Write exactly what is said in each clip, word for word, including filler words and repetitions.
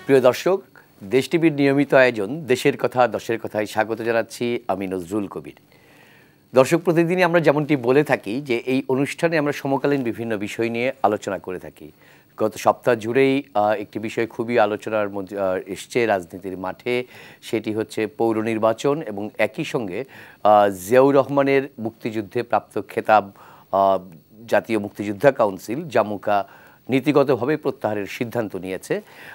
প্রিয় দর্শক, দেশ টিভির নিয়মিত আয়োজন দেশের কথা দশের কথায় স্বাগত জানাচ্ছি আমি নজরুল কবির। দর্শক, প্রতিদিনই আমরা যেমনটি বলে থাকি যে এই অনুষ্ঠানে আমরা সমকালীন বিভিন্ন বিষয় নিয়ে আলোচনা করে থাকি। গত সপ্তাহ জুড়েই একটি বিষয় খুবই আলোচনার মধ্যে এসছে রাজনীতির মাঠে, সেটি হচ্ছে পৌর নির্বাচন এবং একই সঙ্গে জিয়াউর রহমানের মুক্তিযুদ্ধে প্রাপ্ত খেতাব জাতীয় মুক্তিযোদ্ধা কাউন্সিল জামুকা নীতিগতভাবে প্রত্যাহারের সিদ্ধান্ত নিয়েছে।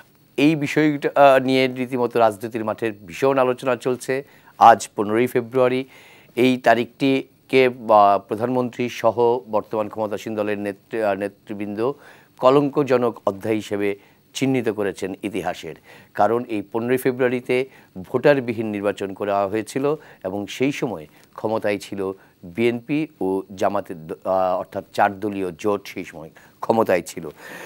এই বিষয়টা নিয়ে রীতিমতো রাজনীতির মাঠের ভীষণ আলোচনা চলছে। আজ পনেরোই ফেব্রুয়ারি, এই তারিখটিকে প্রধানমন্ত্রী সহ বর্তমান ক্ষমতাসীন দলের নেতৃ নেতৃবৃন্দ কলঙ্কজনক অধ্যায় হিসেবে চিহ্নিত করেছেন ইতিহাসের। কারণ এই পনেরোই ফেব্রুয়ারিতে ভোটারবিহীন নির্বাচন করা হয়েছিল এবং সেই সময় ক্ষমতায় ছিল বিএনপি ও জামাতের অর্থাৎ চার দলীয় জোট সেই সময় ক্ষমতায় ছিল।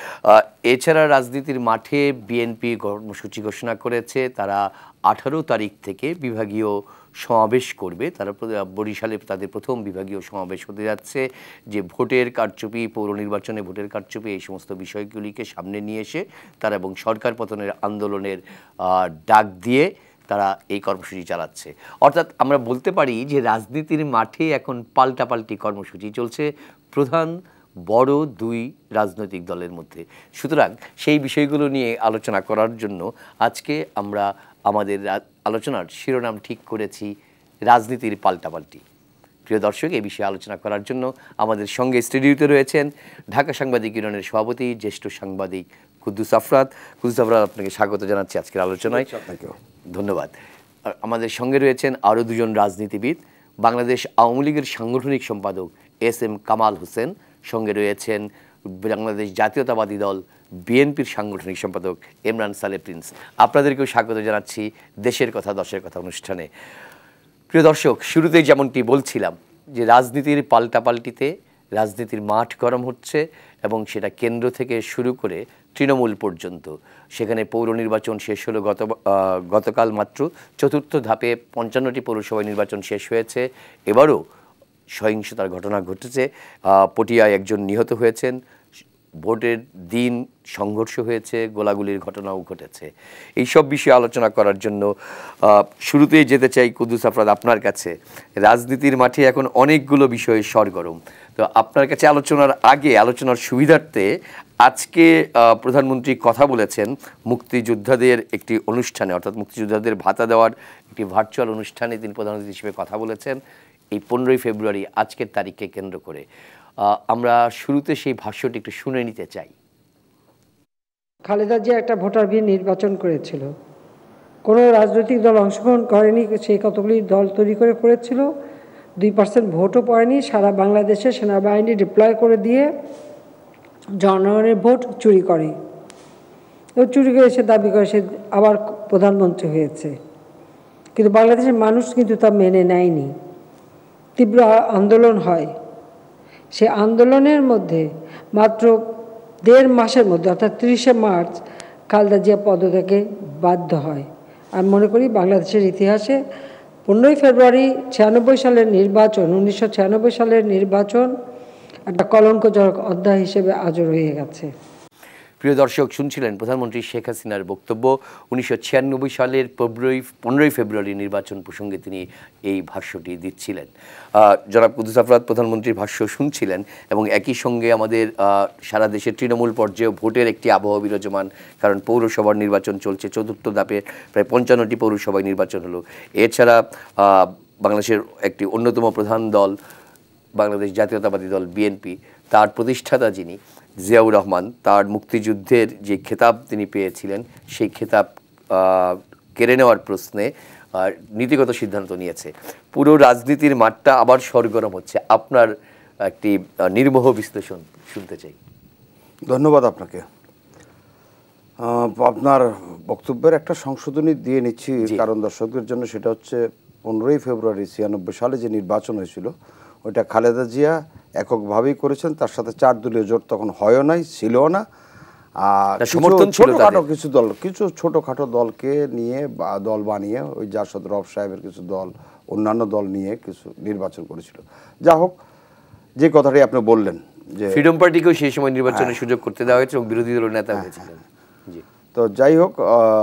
এছাড়া রাজনীতির মাঠে বিএনপি কর্মসূচি ঘোষণা করেছে, তারা আঠারো তারিখ থেকে বিভাগীয় সমাবেশ করবে। তারা বরিশালে তাদের প্রথম বিভাগীয় সমাবেশ হতে যাচ্ছে, যে ভোটের কারচুপি, পৌর নির্বাচনে ভোটের কারচুপি, এই সমস্ত বিষয়গুলিকে সামনে নিয়ে এসে তারা এবং সরকার পতনের আন্দোলনের ডাক দিয়ে তারা এই কর্মসূচি চালাচ্ছে। অর্থাৎ আমরা বলতে পারি যে রাজনীতির মাঠে এখন পাল্টাপাল্টি কর্মসূচি চলছে প্রধান বড় দুই রাজনৈতিক দলের মধ্যে। সুতরাং সেই বিষয়গুলো নিয়ে আলোচনা করার জন্য আজকে আমরা আমাদের আলোচনার শিরোনাম ঠিক করেছি রাজনীতির পাল্টাপাল্টি। প্রিয় দর্শক, এই বিষয়ে আলোচনা করার জন্য আমাদের সঙ্গে স্টুডিওতে রয়েছেন ঢাকা সাংবাদিক ইউনিয়নের সভাপতি জ্যেষ্ঠ সাংবাদিক কুদ্দুস আফরাদ। কুদ্দুস আফরাদ, আপনাকে স্বাগত জানাচ্ছি আজকের আলোচনায়। ধন্যবাদ। আমাদের সঙ্গে রয়েছেন আরও দুজন রাজনীতিবিদ, বাংলাদেশ আওয়ামী লীগের সাংগঠনিক সম্পাদক এস এম কামাল হোসেন, সঙ্গে রয়েছেন বাংলাদেশ জাতীয়তাবাদী দল বিএনপির সাংগঠনিক সম্পাদক ইমরান সালে প্রিন্স। আপনাদেরকেও স্বাগত জানাচ্ছি দেশের কথা দশের কথা অনুষ্ঠানে। প্রিয় দর্শক, শুরুতেই যেমনটি বলছিলাম যে রাজনীতির পাল্টাপাল্টিতে রাজনীতির মাঠ গরম হচ্ছে এবং সেটা কেন্দ্র থেকে শুরু করে তৃণমূল পর্যন্ত। সেখানে পৌর নির্বাচন শেষ হলো গত গতকাল মাত্র। চতুর্থ ধাপে পঞ্চান্নটি পৌরসভায় নির্বাচন শেষ হয়েছে। এবারও সহিংসতার ঘটনা ঘটেছে, পটিয়ায় একজন নিহত হয়েছেন, ভোটের দিন সংঘর্ষ হয়েছে, গোলাগুলির ঘটনাও ঘটেছে। এই সব বিষয়ে আলোচনা করার জন্য শুরুতেই যেতে চাই কুদ্দুস আফরাদ আপনার কাছে। রাজনীতির মাঠে এখন অনেকগুলো বিষয়ে সরগরম, তো আপনার কাছে আলোচনার আগে আলোচনার সুবিধার্থে আজকে প্রধানমন্ত্রী কথা বলেছেন মুক্তিযোদ্ধাদের একটি অনুষ্ঠানে, অর্থাৎ মুক্তিযোদ্ধাদের ভাতা দেওয়ার একটি ভার্চুয়াল অনুষ্ঠানে তিনি প্রধান অতিথি হিসেবে কথা বলেছেন এই পনেরোই ফেব্রুয়ারি আজকের তারিখকে কেন্দ্র করে। আমরা শুরুতে সেই ভাষ্যটি একটু শুনে নিতে চাই। খালেদা জিয়া একটা ভোটারবিহীন নির্বাচন করেছিল, কোনো রাজনৈতিক দল অংশগ্রহণ করেনি, সেই কতগুলি দল তৈরি করে করেছিল, দুই পার্সেন্ট ভোটও পড়েনি। সারা বাংলাদেশে সেনাবাহিনী ডিপ্লয় করে দিয়ে জনগণের ভোট চুরি করে, এবং চুরি করে সে দাবি করে সে আবার প্রধানমন্ত্রী হয়েছে। কিন্তু বাংলাদেশের মানুষ কিন্তু তা মেনে নেয়নি, তীব্র আন্দোলন হয়। সে আন্দোলনের মধ্যে মাত্র দেড় মাসের মধ্যে অর্থাৎ তিরিশে মার্চ খালেদা জিয়া পদত্যাগে বাধ্য হয়। আমি মনে করি বাংলাদেশের ইতিহাসে পনেরোই ফেব্রুয়ারি ছিয়ানব্বই সালের নির্বাচন, উনিশশো ছিয়ানব্বই সালের নির্বাচন একটা কলঙ্কজনক অধ্যায় হিসেবে আজও রয়ে গেছে। প্রিয় দর্শক, শুনছিলেন প্রধানমন্ত্রী শেখ হাসিনার বক্তব্য। উনিশশো ছিয়ানব্বই সালের ফেব্রুয়ারি পনেরোই ফেব্রুয়ারি নির্বাচন প্রসঙ্গে তিনি এই ভাষ্যটি দিচ্ছিলেন। জনাব কুদ্দুস আফরাদ প্রধানমন্ত্রীর ভাষ্য শুনছিলেন এবং একই সঙ্গে আমাদের সারা দেশের তৃণমূল পর্যায়েও ভোটের একটি আবহাওয়া বিরাজমান, কারণ পৌরসভার নির্বাচন চলছে। চতুর্থ ধাপে প্রায় পঞ্চান্নটি পৌরসভায় নির্বাচন হলো। এছাড়া বাংলাদেশের একটি অন্যতম প্রধান দল বাংলাদেশ জাতীয়তাবাদী দল বিএনপি, তার প্রতিষ্ঠাতা যিনি জিয়াউর রহমান, তার মুক্তিযুদ্ধের যে খেতাব তিনি পেয়েছিলেন সেই খেতাব কেড়ে নেওয়ার প্রশ্নে নীতিগত সিদ্ধান্ত নিয়েছে। পুরো রাজনীতির মাঠটা আবার সরগরম হচ্ছে। আপনার একটি নির্মোহ বিশ্লেষণ শুনতে চাই। ধন্যবাদ আপনাকে। আপনার বক্তব্যের একটা সংশোধনী দিয়ে নিচ্ছি কারণ দর্শকদের জন্য। সেটা হচ্ছে পনেরোই ফেব্রুয়ারি ছিয়ানব্বই সালে যে নির্বাচন হয়েছিল ওইটা খালেদা জিয়া এককভাবেই করেছেন, তার সাথে চার দলীয় জোট তখন হয়ও নাই, ছিলও না। আর ছোটখাটো কিছু দল, কিছু ছোটখাটো দলকে নিয়ে বা দল বানিয়ে ওই জাসদ রব সাহেবের কিছু দল, অন্যান্য দল নিয়ে কিছু নির্বাচন করেছিল। যা হোক, যে কথাটি আপনি বললেন যে ফ্রিডম পার্টিকেও সেই সময় নির্বাচনের সুযোগ করতে দেওয়া হয়েছে এবং বিরোধী দলের নেতা হয়েছিলেন। জি, তো যাই হোক,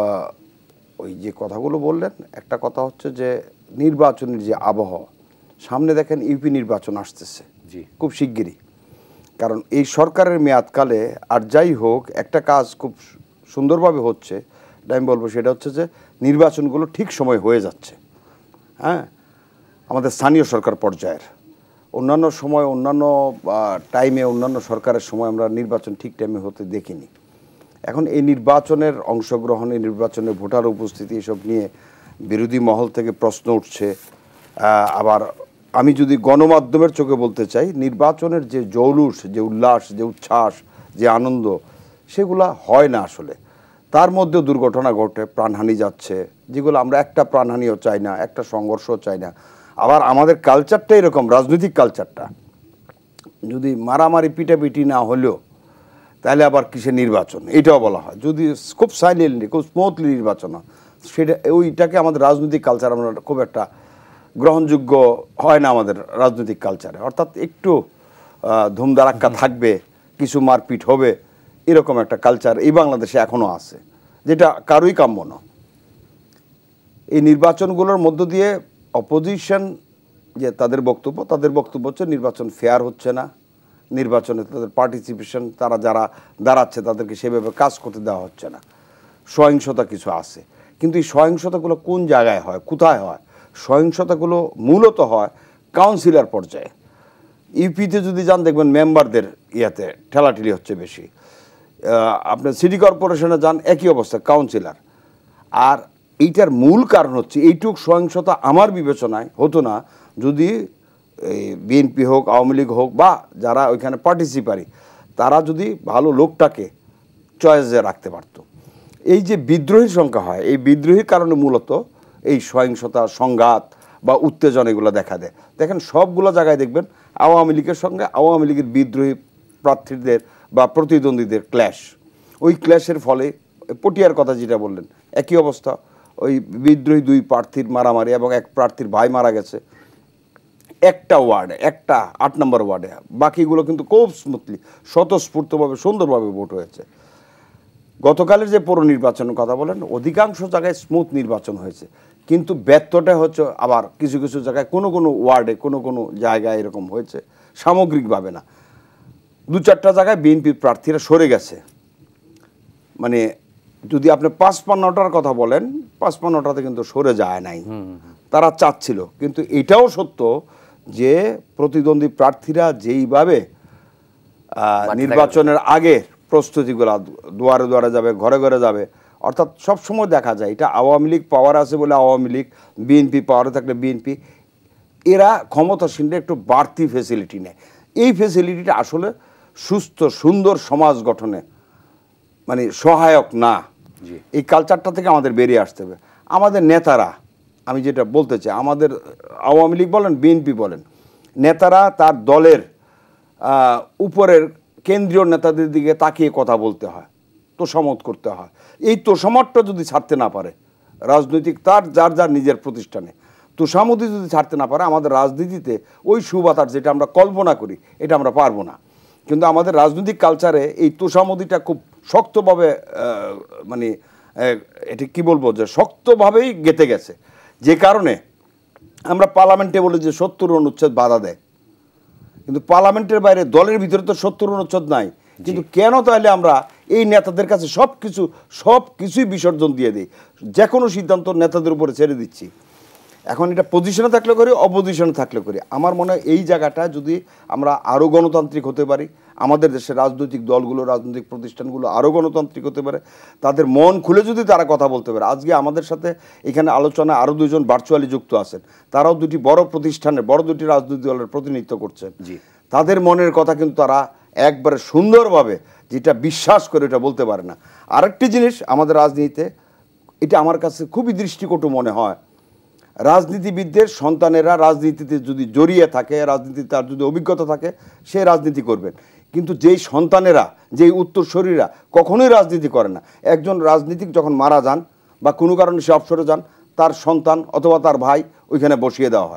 ওই যে কথাগুলো বললেন, একটা কথা হচ্ছে যে নির্বাচনের যে আবহাওয়া, সামনে দেখেন ইউপি নির্বাচন আসতেছে জি খুব শিগগিরই। কারণ এই সরকারের মেয়াদকালে আর যাই হোক একটা কাজ খুব সুন্দরভাবে হচ্ছে, আমি বলবো সেটা হচ্ছে যে নির্বাচনগুলো ঠিক সময় হয়ে যাচ্ছে। হ্যাঁ, আমাদের স্থানীয় সরকার পর্যায়ের অন্যান্য সময় অন্যান্য টাইমে অন্যান্য সরকারের সময় আমরা নির্বাচন ঠিক টাইমে হতে দেখিনি। এখন এই নির্বাচনের অংশগ্রহণ, এই নির্বাচনে ভোটার উপস্থিতি এসব নিয়ে বিরোধী মহল থেকে প্রশ্ন উঠছে। আবার আমি যদি গণমাধ্যমের চোখে বলতে চাই, নির্বাচনের যে জৌলুস, যে উল্লাস, যে উচ্ছ্বাস, যে আনন্দ, সেগুলা হয় না আসলে। তার মধ্যে দুর্ঘটনা ঘটে, প্রাণহানি যাচ্ছে, যেগুলো আমরা একটা প্রাণহানিও চাই না, একটা সংঘর্ষও চাই না। আবার আমাদের কালচারটা এরকম, রাজনৈতিক কালচারটা যদি মারামারি পিটাপিটি না হলেও তাহলে আবার কিসের নির্বাচন, এটাও বলা হয়। যদি খুব সাইলেন্টলি, খুব স্মুথলি নির্বাচন হয়, সেটা ওইটাকে আমাদের রাজনৈতিক কালচার আমরা খুব একটা গ্রহণযোগ্য হয় না আমাদের রাজনৈতিক কালচারে। অর্থাৎ একটু ধুমধারাক্কা থাকবে, কিছু মারপিট হবে, এরকম একটা কালচার এই বাংলাদেশে এখনও আছে, যেটা কারোই কাম্য না। এই নির্বাচনগুলোর মধ্য দিয়ে অপোজিশন যে তাদের বক্তব্য, তাদের বক্তব্য হচ্ছে নির্বাচন ফেয়ার হচ্ছে না, নির্বাচনে তাদের পার্টিসিপেশন, তারা যারা দাঁড়াচ্ছে তাদেরকে সেভাবে কাজ করতে দেওয়া হচ্ছে না, সহিংসতা কিছু আছে। কিন্তু এই সহিংসতাগুলো কোন জায়গায় হয়, কোথায় হয়? সহিংসতাগুলো মূলত হয় কাউন্সিলর পর্যায়ে। ইউপিতে যদি যান দেখবেন মেম্বারদের ইয়াতে ঠেলাঠেলি হচ্ছে বেশি। আপনার সিটি কর্পোরেশনে যান একই অবস্থা, কাউন্সিলর। আর এইটার মূল কারণ হচ্ছে এইটুক সহিংসতা আমার বিবেচনায় হতো না যদি এই বিএনপি হোক, আওয়ামী লীগ হোক, বা যারা ওইখানে পার্টিসিপারি, তারা যদি ভালো লোকটাকে চয়েসে রাখতে পারত। এই যে বিদ্রোহীর সংখ্যা হয়, এই বিদ্রোহীর কারণে মূলত এই সহিংসতা, সংঘাত বা উত্তেজনা এগুলো দেখা দেয়। দেখেন সবগুলো জায়গায় দেখবেন আওয়ামী লীগের সঙ্গে আওয়ামী লীগের বিদ্রোহী প্রার্থীদের বা প্রতিদ্বন্দ্বীদের ক্ল্যাশ। ওই ক্ল্যাশের ফলে পটিয়ার কথা যেটা বললেন, একই অবস্থা, ওই বিদ্রোহী দুই প্রার্থীর মারামারি এবং এক প্রার্থীর ভাই মারা গেছে একটা ওয়ার্ডে, একটা আট নম্বর ওয়ার্ডে। বাকিগুলো কিন্তু খুব স্মুথলি, স্বতঃস্ফূর্তভাবে, সুন্দরভাবে ভোট হয়েছে। গতকালের যে পৌর নির্বাচনের কথা বলেন, অধিকাংশ জায়গায় স্মুথ নির্বাচন হয়েছে, কিন্তু ব্যর্থটা হচ্ছে আবার কিছু কিছু জায়গায়, কোনো কোনো ওয়ার্ডে, কোনো কোনো জায়গায় এরকম হয়েছে, সামগ্রিকভাবে না। দু চারটা জায়গায় বিএনপির প্রার্থীরা সরে গেছে। মানে যদি আপনি পাঁচপান্নটার কথা বলেন, পাঁচপান্নটাতে কিন্তু সরে যায় নাই, তারা চাচ্ছিল। কিন্তু এটাও সত্য যে প্রতিদ্বন্দ্বী প্রার্থীরা যেইভাবে নির্বাচনের আগে প্রস্তুতিগুলো, দুয়ারে দুয়ারে যাবে, ঘরে ঘরে যাবে, অর্থাৎ সবসময় দেখা যায় এটা আওয়ামী লীগ পাওয়ার আছে বলে আওয়ামী লীগ, বিএনপি পাওয়ারে থাকলে বিএনপি, এরা ক্ষমতাসীনরা একটু বাড়তি ফেসিলিটি নেয়। এই ফেসিলিটিটা আসলে সুস্থ সুন্দর সমাজ গঠনে মানে সহায়ক না। এই কালচারটা থেকে আমাদের বেরিয়ে আসতে হবে। আমাদের নেতারা, আমি যেটা বলতে চাই, আমাদের আওয়ামী লীগ বলেন, বিএনপি বলেন, নেতারা তার দলের উপরের কেন্দ্রীয় নেতাদের দিকে তাকিয়ে কথা বলতে হয়, তোষামত করতে হয়। এই তোষামতটা যদি ছাড়তে না পারে রাজনৈতিক, তার যার যার নিজের প্রতিষ্ঠানে তোষামতি যদি ছাড়তে না পারে, আমাদের রাজনীতিতে ওই সুবাতার যেটা আমরা কল্পনা করি এটা আমরা পারবো না। কিন্তু আমাদের রাজনৈতিক কালচারে এই তোষামতিটা খুব শক্তভাবে, মানে এটি কি বলবো, যে শক্তভাবেই গেঁথে গেছে, যে কারণে আমরা পার্লামেন্টে বলি যে সত্তর অনুচ্ছেদ বাধা দেয়, কিন্তু পার্লামেন্টের বাইরে দলের ভিতরে তো সত্তর অনুচ্ছেদ নাই। কিন্তু কেন তাহলে আমরা এই নেতাদের কাছে সব কিছু সব কিছুই বিসর্জন দিয়ে দিই, যে কোনো সিদ্ধান্ত নেতাদের উপরে ছেড়ে দিচ্ছি। এখন এটা পজিশনে থাকলে করি, অপোজিশনে থাকলে করি। আমার মনে হয় এই জায়গাটা যদি আমরা আরও গণতান্ত্রিক হতে পারি, আমাদের দেশের রাজনৈতিক দলগুলো, রাজনৈতিক প্রতিষ্ঠানগুলো আরও গণতান্ত্রিক হতে পারে, তাদের মন খুলে যদি তারা কথা বলতে পারে। আজকে আমাদের সাথে এখানে আলোচনায় আরও দুজন ভার্চুয়ালি যুক্ত আছেন, তারাও দুটি বড় প্রতিষ্ঠানের, বড় দুটি রাজনৈতিক দলের প্রতিনিধিত্ব করছেন। তাদের মনের কথা কিন্তু তারা একবারে সুন্দরভাবে যেটা বিশ্বাস করে এটা বলতে পারে না। আরেকটি জিনিস আমাদের রাজনীতিতে, এটা আমার কাছে খুবই দৃষ্টিকটু মনে হয়, রাজনীতিবিদদের সন্তানেরা রাজনীতিতে যদি জড়িয়ে থাকে, রাজনীতিতে তার যদি অভিজ্ঞতা থাকে, সে রাজনীতি করবেন। কিন্তু যেই সন্তানেরা, যেই উত্তরসূরিরা কখনোই রাজনীতি করে না, একজন রাজনীতিক যখন মারা যান বা কোনো কারণে সে অবসরে যান, তার সন্তান অথবা তার ভাই ওইখানে বসিয়ে দেওয়া হয়।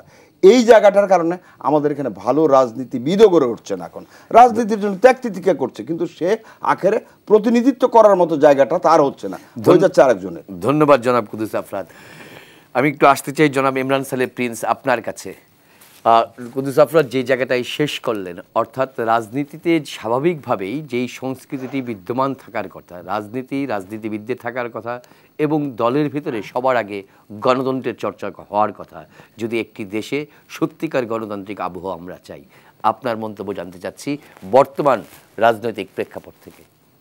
এই জায়গাটার কারণে আমাদের এখানে ভালো রাজনীতিবিদও গড়ে উঠছে না। এখন রাজনীতির জন্য ত্যাগ তিতিক্ষা করছে, কিন্তু সে আখেরে প্রতিনিধিত্ব করার মতো জায়গাটা তার হচ্ছে না, হয়ে যাচ্ছে আরেকজনের। ধন্যবাদ জনাব কুদ্দুস আফরাদ। আমি একটু আসতে চাই জনাব ইমরান সালেহ প্রিন্স আপনার কাছে। কুদ্দুস আফরাদ যে জায়গাটায় শেষ করলেন, অর্থাৎ রাজনীতিতে স্বাভাবিকভাবেই যেই সংস্কৃতিটি বিদ্যমান থাকার কথা, রাজনীতি রাজনীতিবিদদের থাকার কথা এবং দলের ভিতরে সবার আগে গণতন্ত্রের চর্চা হওয়ার কথা, যদি একটি দেশে সত্যিকার গণতান্ত্রিক আবহাওয়া আমরা চাই। আপনার মন্তব্য জানতে চাচ্ছি বর্তমান রাজনৈতিক প্রেক্ষাপট থেকে।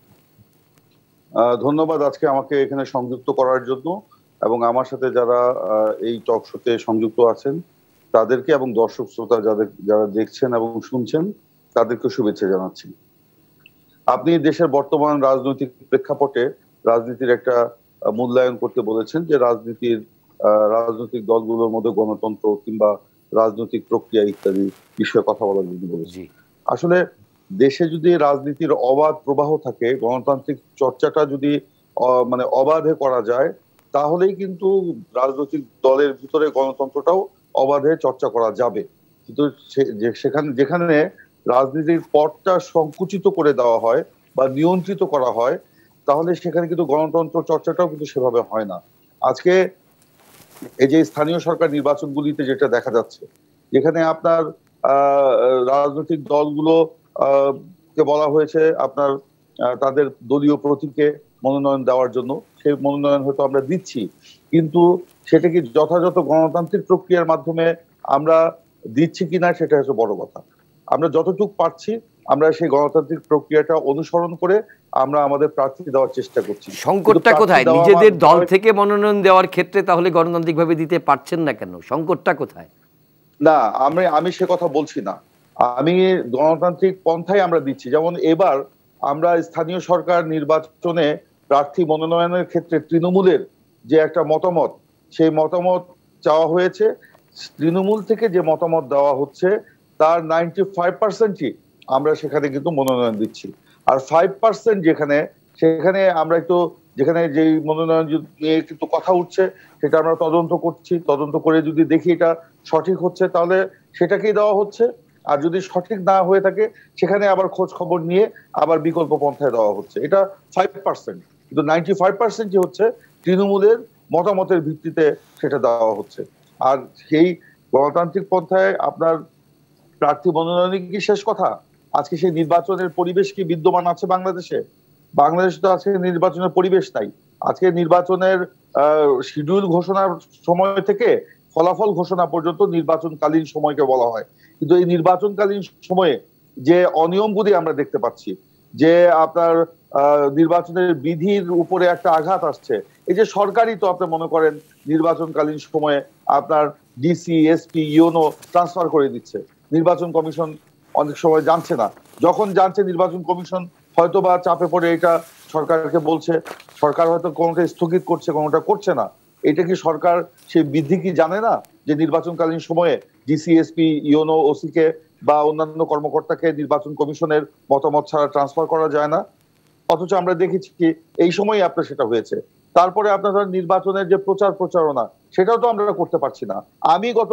ধন্যবাদ আজকে আমাকে এখানে সংযুক্ত করার জন্য, এবং আমার সাথে যারা এই টক শোতে সংযুক্ত আছেন তাদেরকে এবং দর্শক শ্রোতা যাদের যারা দেখছেন এবং শুনছেন তাদেরকে শুভেচ্ছা জানাচ্ছি। আপনি দেশের বর্তমান রাজনৈতিক প্রেক্ষাপটে রাজনীতির একটা মূল্যায়ন করতে বলেছেন, যে রাজনীতির রাজনৈতিক দলগুলোর মধ্যে গণতন্ত্র কিংবা রাজনৈতিক প্রক্রিয়া ইত্যাদি বিষয়ে কথা বলার জন্য বলেছি। আসলে দেশে যদি রাজনীতির অবাধ প্রবাহ থাকে, গণতান্ত্রিক চর্চাটা যদি মানে অবাধে করা যায়, তাহলেই কিন্তু রাজনৈতিক দলের ভিতরে গণতন্ত্রটাও অবাধে চর্চা করা যাবে। কিন্তু সেখানে যেখানে রাজনীতির পথটা সংকুচিত করে দেওয়া হয় বা নিয়ন্ত্রিত করা হয়, তাহলে সেখানে কিন্তু গণতন্ত্র চর্চাটাও কিন্তু সেভাবে হয় না। আজকে এই যে স্থানীয় সরকার নির্বাচনগুলিতে যেটা দেখা যাচ্ছে, যেখানে আপনার আহ রাজনৈতিক দলগুলো আহ কে বলা হয়েছে আপনার তাদের দলীয় প্রতীকে মনোনয়ন দেওয়ার জন্য, সেই মনোনয়ন হয়তো আমরা দিচ্ছি, কিন্তু সেটা কি যথাযথ গণতান্ত্রিক প্রক্রিয়ার মাধ্যমে আমরা দিচ্ছি কিনা সেটা হচ্ছে বড় কথা। আমরা যতটুকু পারছি আমরা সেই গণতান্ত্রিক প্রক্রিয়াটা অনুসরণ করে আমরা আমাদের প্রার্থী দেওয়ার চেষ্টা করছি। সংকটটা কোথায়? নিজেদের দল থেকে মনোনয়ন দেওয়ার ক্ষেত্রে তাহলে গণতান্ত্রিক ভাবে দিতে পারছেন না কেন? সংকটটা কোথায়? না, আমি আমি সে কথা বলছি না। আমি গণতান্ত্রিক পন্থায় আমরা দিচ্ছি। যেমন এবার আমরা স্থানীয় সরকার নির্বাচনে প্রার্থী মনোনয়নের ক্ষেত্রে তৃণমূলের যে একটা মতামত, সেই মতামত চাওয়া হয়েছে। তৃণমূল থেকে যে মতামত দেওয়া হচ্ছে তার নাইনটি ফাইভ পার্সেন্টই আমরা সেখানে কিন্তু মনোনয়ন দিচ্ছি। আর ফাইভ পার্সেন্ট যেখানে সেখানে আমরা একটু যেখানে যেই মনোনয়ন নিয়ে কিন্তু কথা উঠছে সেটা আমরা তদন্ত করছি। তদন্ত করে যদি দেখি এটা সঠিক হচ্ছে তাহলে সেটাকেই দেওয়া হচ্ছে, আর যদি সঠিক না হয়ে থাকে সেখানে আবার খোঁজ খবর নিয়ে আবার বিকল্প পন্থায় দেওয়া হচ্ছে। এটা ফাইভ পার্সেন্ট, কিন্তু নাইনটি ফাইভ পার্সেন্টই হচ্ছে তৃণমূলের মতামতের ভিত্তিতে সেটা দেওয়া হচ্ছে। আর সেই গণতান্ত্রিক পন্থায় আপনার প্রার্থী মনোনয়ন কি শেষ কথা? আজকে সেই নির্বাচনের পরিবেশ কি বিদ্যমান আছে বাংলাদেশে? বাংলাদেশে তো আজকে নির্বাচনের পরিবেশ নাই। আজকে নির্বাচনের আহ শিডিউল ঘোষণার সময় থেকে ফলাফল ঘোষণা পর্যন্ত নির্বাচনকালীন সময়কে বলা হয়, কিন্তু এই নির্বাচনকালীন সময়ে যে অনিয়মগুলি আমরা দেখতে পাচ্ছি, যে আপনার আহ নির্বাচনের বিধির উপরে একটা আঘাত আসছে। এই যে সরকারই তো আপনি মনে করেন নির্বাচনকালীন সময়ে আপনার ডিসি, এসপি, ইউনো ট্রান্সফার করে দিচ্ছে। নির্বাচন কমিশন অনেক সময় জানছে না, যখন জানছে নির্বাচন কমিশন হয়তো বা চাপে পড়ে এটা সরকারকে বলছে, সরকার হয়তো কোনোটা স্থগিত করছে, কোনোটা করছে না। এটা কি সরকার সেই বিধি কি জানে না যে নির্বাচনকালীন সময়ে ডিসি, এসপি, ইউনো, ওসি কে বা অন্যান্য কর্মকর্তাকে নির্বাচন কমিশনের মতামত ছাড়া ট্রান্সফার করা যায় না? অথচ আমরা দেখেছি কি এই সময় আপনার সেটা হয়েছে। তারপরে আপনার নির্বাচনের যে প্রচার প্রচারণা সেটাও তো আমরা করতে পারছি না। আমি গত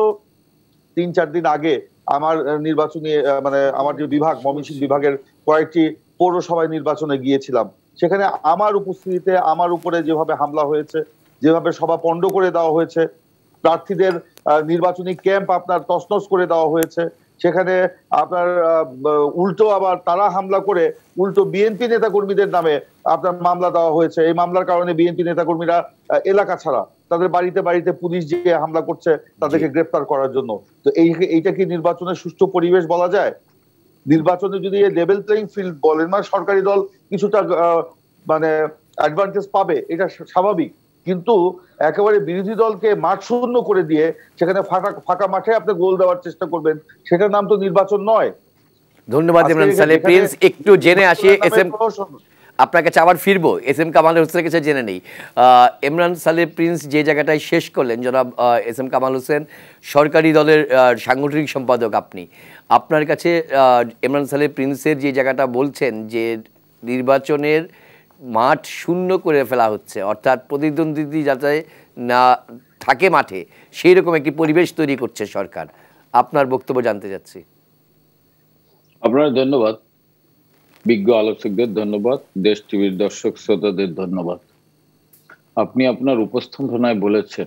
তিন চার দিন আগে আমার নির্বাচনী মানে আমার যে বিভাগ ময়মনসিংহ বিভাগের কয়েকটি পৌরসভায় নির্বাচনে গিয়েছিলাম। সেখানে আমার উপস্থিতিতে আমার উপরে যেভাবে হামলা হয়েছে, যেভাবে সভা পণ্ড করে দেওয়া হয়েছে, প্রার্থীদের নির্বাচনী ক্যাম্প আপনার তছনছ করে দেওয়া হয়েছে, সেখানে আপনার উল্টো আবার তারা হামলা করে উল্টো বিএনপি নেতাকর্মীদের নামে আপনার মামলা দেওয়া হয়েছে। এই মামলার কারণে বিএনপি নেতাকর্মীরা এলাকা ছাড়া, তাদের বাড়িতে বাড়িতে পুলিশ যে হামলা করছে তাদেরকে গ্রেফতার করার জন্য। তো এই এইটা কি নির্বাচনের সুষ্ঠু পরিবেশ বলা যায়? নির্বাচনে যদি লেভেল প্লেইং ফিল্ড বলেন, মানে সরকারি দল কিছুটা মানে অ্যাডভান্টেজ পাবে, এটা স্বাভাবিক, কিন্তু একেবারে বিরোধী দলকে মাঠ শূন্য করে দিয়ে সেখানে ফাঁকা ফাঁকা মাঠে আপনি গোল দেওয়ার চেষ্টা করবেন, সেটার নাম তো নির্বাচন নয়। ধন্যবাদ ইমরান সালেহ প্রিন্স। একটু জেনে আসি, এস এম আপনার কাছে আবার ফিরবো, এস এম কামাল হোসেনের কাছে জেনে নেই। ইমরান সালেহ প্রিন্স যে জায়গাটায় শেষ করলেন, জনাব এস এম কামাল হোসেন সরকারি দলের সাংগঠনিক সম্পাদক, আপনি আপনার কাছে ইমরান সালেহ প্রিন্সের যে জায়গাটা বলছেন যে নির্বাচনের মাঠ শূন্য করে ফেলা হচ্ছে, অর্থাৎ প্রতিদ্বন্দ্বী যাতে না থাকে মাঠে, সেই রকম একটি পরিবেশ তৈরি করছে সরকার, আপনার বক্তব্য জানতে চাচ্ছি। আপনার ধন্যবাদ, বিজ্ঞ আলোচকদের ধন্যবাদ, দেশ টিভির দর্শক শ্রোতাদের ধন্যবাদ। আপনি আপনার উপস্থাপনায় বলেছেন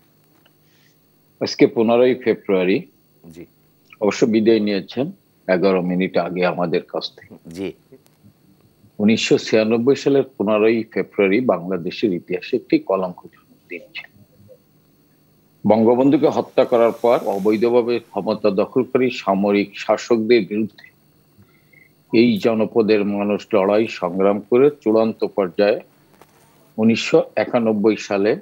আজকে পনেরোই ফেব্রুয়ারি, জি অবশ্য বিদায় নিয়েছেন এগারো মিনিট আগে আমাদের কাছ থেকে। জি উনিশশো ছিয়ানব্বই সালের পনেরোই ফেব্রুয়ারি বাংলাদেশের ইতিহাসে একটি কলঙ্কজনক দিন ছিল। বঙ্গবন্ধুকে হত্যা করার পর অবৈধভাবে ক্ষমতা দখলকারী সামরিক শাসকদের বিরুদ্ধে এই জনপদের মানুষ লড়াই সংগ্রাম করে চূড়ান্ত পর্যায়ে উনিশশো একানব্বই সালে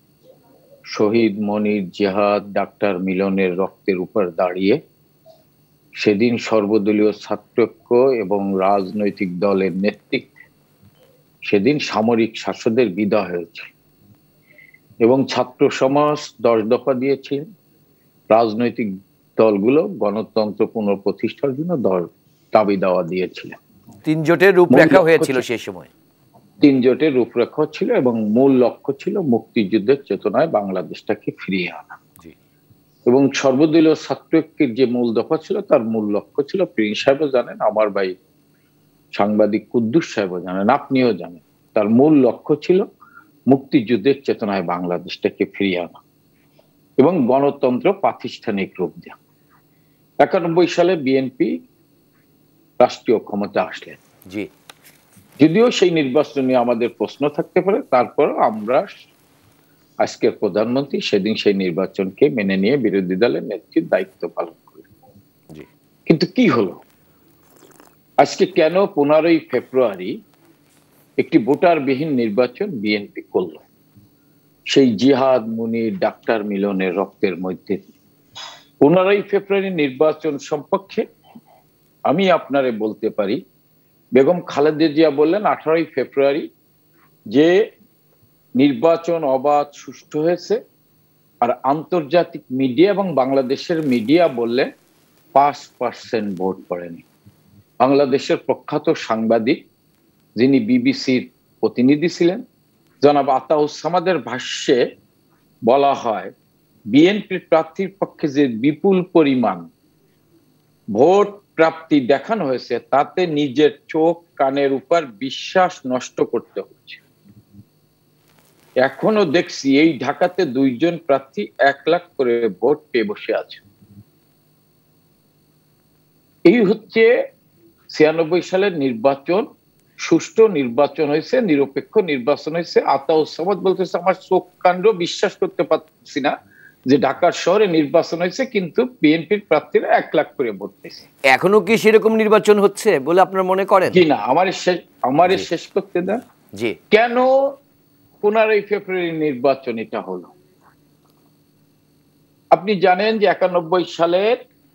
শহীদ মনির, জেহাদ, ডাক্তার মিলনের রক্তের উপর দাঁড়িয়ে সেদিন সর্বদলীয় ছাত্রৈক্য এবং রাজনৈতিক দলের নেতৃত্বে সেদিন সামরিক শাসকদের বিদায় হয়েছে এবং ছাত্র সমাজ দশ দফা দিয়েছিল। রাজনৈতিক দলগুলো গণতন্ত্র পুনঃপ্রতিষ্ঠার জন্য দল দাবি দাওয়া দিয়েছিলেন। তিন জোটের রূপরেখা হয়েছিল সেই সময়, তিন জোটের রূপরেখা ছিল এবং মূল লক্ষ্য ছিল মুক্তিযুদ্ধের চেতনায় বাংলাদেশটাকে ফিরিয়ে আনা। এবং সর্বদলীয় ছাত্রৈক্যের যে মূল দফা ছিল তার মূল লক্ষ্য ছিল, প্রিন্স সাহেবও জানেন, আমার ভাই সাংবাদিক কুদ্দুস সাহেবও জানেন, আপনিও জানেন, তার মূল লক্ষ্য ছিল মুক্তিযুদ্ধের চেতনায় বাংলাদেশটাকে ফিরিয়ে আনা এবং গণতন্ত্র প্রাতিষ্ঠানিক রূপ দেওয়া। একানব্বই সালে বিএনপি রাষ্ট্রীয় ক্ষমতা আসলেন। জি যদিও সেই নির্বাচন নিয়ে আমাদের প্রশ্ন থাকতে পারে, তারপর আমরা আজকের প্রধানমন্ত্রী সেদিন সেই নির্বাচনকে মেনে নিয়ে বিরোধী দলের নেত্রীর দায়িত্ব পালন করেন। কিন্তু কি হলো আজকে? কেন পনেরোই ফেব্রুয়ারি একটি ভোটারবিহীন নির্বাচন বিএনপি করল সেই জিহাদ, মুনির, ডাক্তার মিলনের রক্তের মধ্যে? পনেরোই ফেব্রুয়ারি নির্বাচন সম্পর্কে আমি আপনারে বলতে পারি, বেগম খালেদা জিয়া বললেন আঠারোই ফেব্রুয়ারি যে নির্বাচন অবাধ সুষ্ঠু হয়েছে, আর আন্তর্জাতিক মিডিয়া এবং বাংলাদেশের মিডিয়া বললেন পাঁচ পার্সেন্ট ভোট পড়েনি। বাংলাদেশের প্রখ্যাত সাংবাদিক যিনি বিবিসির প্রতিনিধি ছিলেন জনাব আতাউসামাদের ভাষ্যে বলা হয় বিএনপির প্রার্থীর পক্ষে যে বিপুল পরিমাণ ভোট প্রাপ্তি দেখানো হয়েছে তাতে নিজের চোখ কানের উপর বিশ্বাস নষ্ট করতে হচ্ছে। এখনো দেখছি এই ঢাকাতে দুইজন প্রার্থী এক লাখ করে ভোট পেয়ে বসে আছে। এই হচ্ছে ছিয়ানব্বই সালের নির্বাচন, সুষ্ঠু নির্বাচন হয়েছে, নিরপেক্ষ নির্বাচন হয়েছে। আতাউসামাদ বলতেছে আমার চোখ কাণ্ড বিশ্বাস করতে পারছি না যে ঢাকার শহরে নির্বাচন হয়েছে কিন্তু বিএনপির প্রার্থীরা এক লাখ করে ভোট পেয়েছে। এখনো কি সেরকম নির্বাচন হচ্ছে বলে আপনার মনে করেন? জি না, আমার শেষ আমার শেষ করতে দেন। জি কেন পনেরোই ফেব্রুয়ারি নির্বাচন এটা হলো? আপনি জানেন যে একানব্বই সালের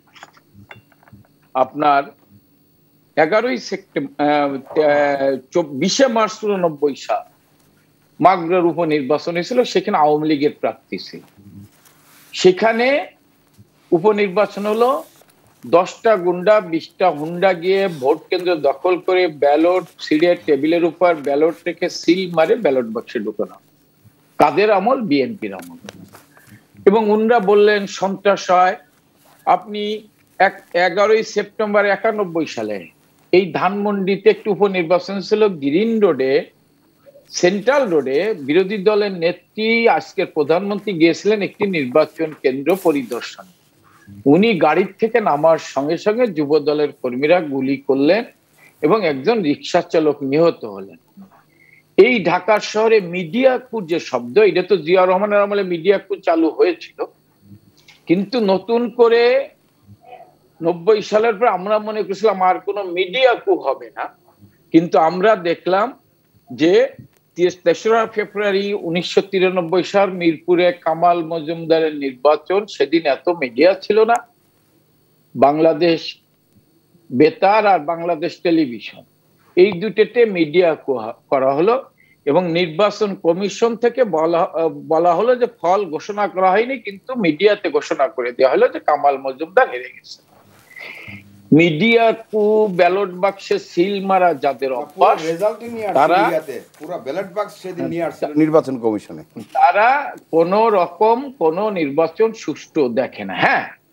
আপনার এগারোই সেপ্টেম্বর বিশে মার্চ চুরানব্বই সাল মাগরার উপনির্বাচন হয়েছিল, সেখানে আওয়ামী লীগের প্রার্থী ছিল। সেখানে উপনির্বাচন হলো, দশটা গুন্ডা বিশটা হুন্ডা গিয়ে ভোট কেন্দ্র দখল করে ব্যালট ছিঁড়ে টেবিলের উপর ব্যালট রেখে সিল মারে ব্যালট বাক্সে ঢুকানো। কাদের আমল? বিএনপির আমল। এবং উনরা বললেন সন্ত্রাস হয়। আপনি এক এগারোই সেপ্টেম্বর একানব্বই সালে এই ধানমন্ডিতে একটি উপনির্বাচন ছিল, গ্রিন রোডে, সেন্ট্রাল রোডে বিরোধী দলের নেত্রী আজকের প্রধানমন্ত্রী গিয়েছিলেন একটি নির্বাচন কেন্দ্র পরিদর্শন। উনি গাড়ির থেকে নামার সঙ্গে সঙ্গে যুব দলের কর্মীরা গুলি করলেন এবং একজন রিক্সা চালক নিহত হলেন। এই ঢাকা শহরে মিডিয়া কু যে শব্দ, এটা তো জিয়া রহমানের আমলে মিডিয়া কু চালু হয়েছিল, কিন্তু নতুন করে নব্বই সালের পর আমরা মনে করছিলাম আর কোনো মিডিয়া কু হবে না, কিন্তু আমরা দেখলাম যে তেসরা ফেব্রুয়ারি উনিশশো তিরানব্বই সাল মিরপুরে কামাল মজুমদারের নির্বাচন, সেদিন এত মিডিয়া ছিল না। বাংলাদেশ বেতার আর বাংলাদেশ টেলিভিশন এই দুটোতে মিডিয়া করা হলো এবং নির্বাচন কমিশন থেকে বলা বলা হলো যে ফল ঘোষণা করা হয়নি, কিন্তু মিডিয়াতে ঘোষণা করে দেওয়া হলো যে কামাল মজুমদার হেরে গেছে। মিডিয়া কু ব্যালট বাক্সে সিল মারা যাদের অভ্যাস, তারা পুরো ব্যালট বাক্স সেদিন নিয়ে আসছে নির্বাচন কমিশনে, তারা কোন রকম কোন নির্বাচন সুষ্ঠু দেখে না। হ্যাঁ,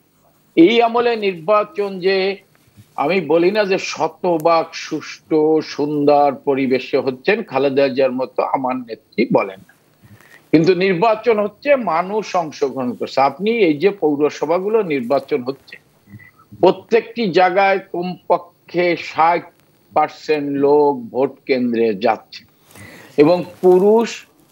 এই আমলে নির্বাচন যে আমি বলি না যে শতভাগ সুষ্ঠু সুন্দর পরিবেশে হচ্ছেন, খালেদা জিয়ার মতো আমার নেত্রী বলেন, কিন্তু নির্বাচন হচ্ছে মানুষ অংশগ্রহণ করছে। আপনি এই যে পৌরসভাগুলো নির্বাচন হচ্ছে, প্রত্যেকটি জায়গায় কমপক্ষে ষাট পার্সেন্ট লোক ভোট কেন্দ্রে যাচ্ছে এবং পুরুষ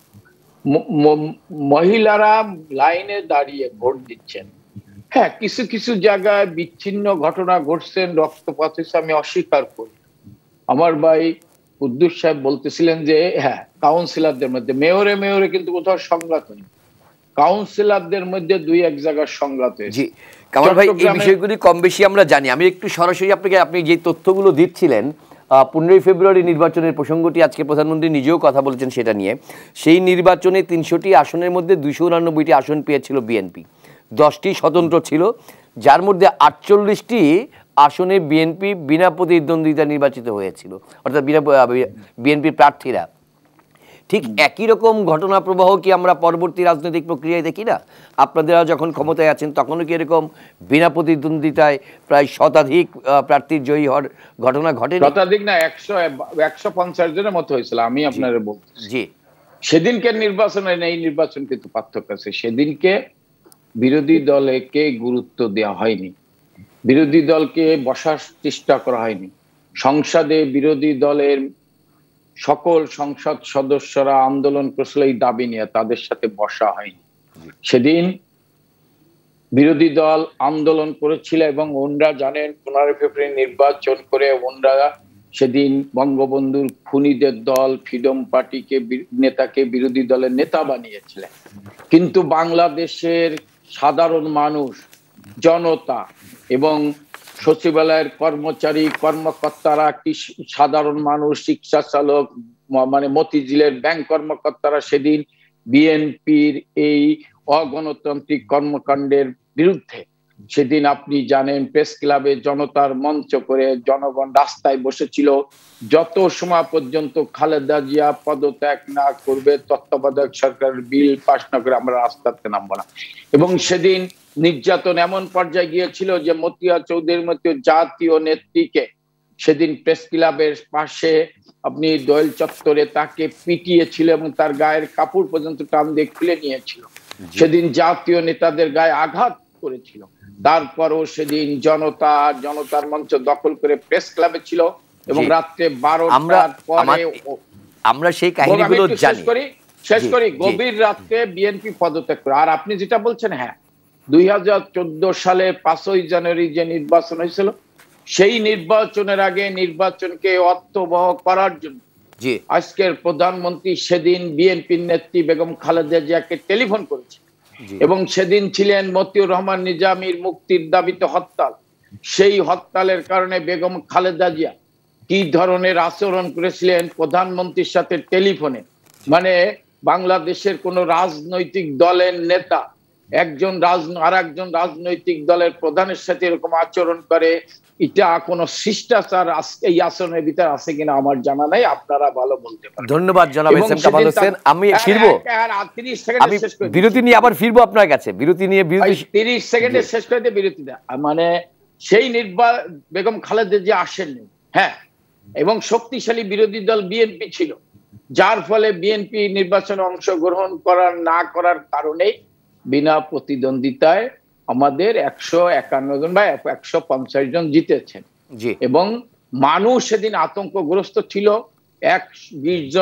মহিলারা লাইনে দাঁড়িয়ে ভোট দিচ্ছেন। হ্যাঁ, কিছু কিছু জায়গায় বিচ্ছিন্ন ঘটনা ঘটছেন, রক্তপাত হয়েছে, আমি অস্বীকার করি। আমার ভাই কুদ্দুস সাহেব বলতেছিলেন যে হ্যাঁ কাউন্সিলরদের মধ্যে, মেয়রে মেয়রে কিন্তু কোথাও সংঘাত হয়নি, কাউন্সিলরদের মধ্যে দুই এক জায়গার সংঘাত হয়েছে। কামাল ভাই, এই বিষয়গুলি কম বেশি আমরা জানি। আমি একটু সরাসরি আপনাকে, আপনি যে তথ্যগুলো দিচ্ছিলেন পনেরোই ফেব্রুয়ারি নির্বাচনের প্রসঙ্গটি আজকে প্রধানমন্ত্রী নিজেও কথা বলেছেন সেটা নিয়ে। সেই নির্বাচনে তিনশোটি আসনের মধ্যে দুইশো উনানব্বইটি আসন পেয়েছিল বিএনপি, দশটি স্বতন্ত্র ছিল, যার মধ্যে আটচল্লিশটি আসনে বিএনপি বিনা প্রতিদ্বন্দ্বিতা নির্বাচিত হয়েছিল, অর্থাৎ বিনা বিএনপির প্রার্থীরা। ঠিক একই রকম ঘটনা প্রবাহ কি আমরা পরবর্তী রাজনৈতিক প্রক্রিয়ায় দেখি না? আপনারা যখন ক্ষমতায় আছেন তখনও কি এরকম বিনা প্রতিদ্বন্দ্বিতায় প্রায় শতাধিক প্রার্থীর জয়ী হওয়ার ঘটনা ঘটে? শতাধিক না, একশো একশো পঞ্চাশ জনের মতো হয়েছিল। আমি আপনারা বলছি, জি, সেদিনকে নির্বাচনে এই নির্বাচন কিন্তু পার্থক্য আছে। সেদিনকে বিরোধী দলকে গুরুত্ব দেওয়া হয়নি, বিরোধী দলকে বসার চেষ্টা করা হয়নি। সংসদে বিরোধী দলের সকল সংসদ সদস্যরা আন্দোলন করেছিল এই দাবি নিয়ে, তাদের সাথে বসা হয়নি। সেদিন বিরোধী দল আন্দোলন করেছিল এবং ওনরা জানেন পনেরোই ফেব্রুয়ারি নির্বাচন করে ওনরা সেদিন বঙ্গবন্ধুর খুনিদের দল ফ্রিডম পার্টিকে নেতাকে বিরোধী দলের নেতা বানিয়েছিলেন। কিন্তু বাংলাদেশের সাধারণ মানুষ, জনতা এবং সচিবালয়ের কর্মচারী কর্মকর্তারা, সাধারণ মানুষ, রিক্সা চালক, মানে মতিঝিলের ব্যাংক কর্মকর্তারা সেদিন বিএনপির এই অগণতান্ত্রিক কর্মকাণ্ডের বিরুদ্ধে সেদিন আপনি জানেন প্রেস ক্লাবে জনতার মঞ্চ করে জনগণ রাস্তায় বসেছিল। যত সময় পর্যন্ত খালেদা জিয়া পদত্যাগ না করবে, তত্ত্বাবধায়ক সরকারের বিল পাস না করে আমরা রাস্তাতে নামবো না। এবং সেদিন নির্যাতন এমন পর্যায়ে গিয়েছিল যে মতিয়া চৌধুরীর মতো জাতীয় নেত্রীকে সেদিন প্রেস ক্লাবের পাশে আপনি দোয়েল চত্বরে তাকে পিটিয়েছিল এবং তার গায়ের কাপড় পর্যন্ত টান দিয়ে খুলে নিয়েছিল। সেদিন জাতীয় নেতাদের গায়ে আঘাত করেছিল। তারপরও সেদিন জনতা জনতার মঞ্চ দখল করে প্রেস ক্লাবে ছিল এবং রাত্রে বারোটার পরে আমরা সেই কাহিনীগুলো জানি। শেষ করি, গভীর রাত্রে বিএনপি পদত্যাগ করে। আর আপনি যেটা বলছেন, হ্যাঁ দুই হাজার চোদ্দ সালে পাঁচই জানুয়ারি যে নির্বাচন হয়েছিল, সেই নির্বাচনের আগে নির্বাচনকে অর্থবহ করার জন্য আজকের প্রধানমন্ত্রী সেদিন বিএনপির নেত্রী বেগম খালেদা জিয়াকে টেলিফোন করেছে এবং সেদিন ছিলেন মতিউর রহমান নিজামীর মুক্তির দাবিতে হরতাল। সেই হরতালের কারণে বেগম খালেদা জিয়া কি ধরনের আচরণ করেছিলেন প্রধানমন্ত্রীর সাথে টেলিফোনে, মানে বাংলাদেশের কোন রাজনৈতিক দলের নেতা একজন রাজ আর একজন রাজনৈতিক দলের প্রধানের সাথে এরকম আচরণ করে, এটা কোনো শিষ্টাচার এই আচরণের ভিতরে আছে কিনা আমার জানা নাই, আপনারা ভালো বলতে পারেন। ধন্যবাদ জনাব এস এম কামাল হোসেন। আমি ফিরবো, আমি বিরতি নিয়ে আবার ফিরবো আপনার কাছে। বিরতি নিয়ে তিরিশ সেকেন্ডে শেষ করে দিয়ে বিরতি দেয়, মানে সেই নির্বাচন বেগম খালেদা জিয়া আসেননি, হ্যাঁ, এবং শক্তিশালী বিরোধী দল বিএনপি ছিল, যার ফলে বিএনপি নির্বাচনে অংশগ্রহণ করার না করার কারণে বিনা প্রতিদ্বন্দ্বিতায় আমাদের একশো একান্ন জন বা একশো পঞ্চাশ জন জিতেছেন। এবং মানুষ সেদিন আতঙ্কগ্রস্ত ছিল। এক বিশ জন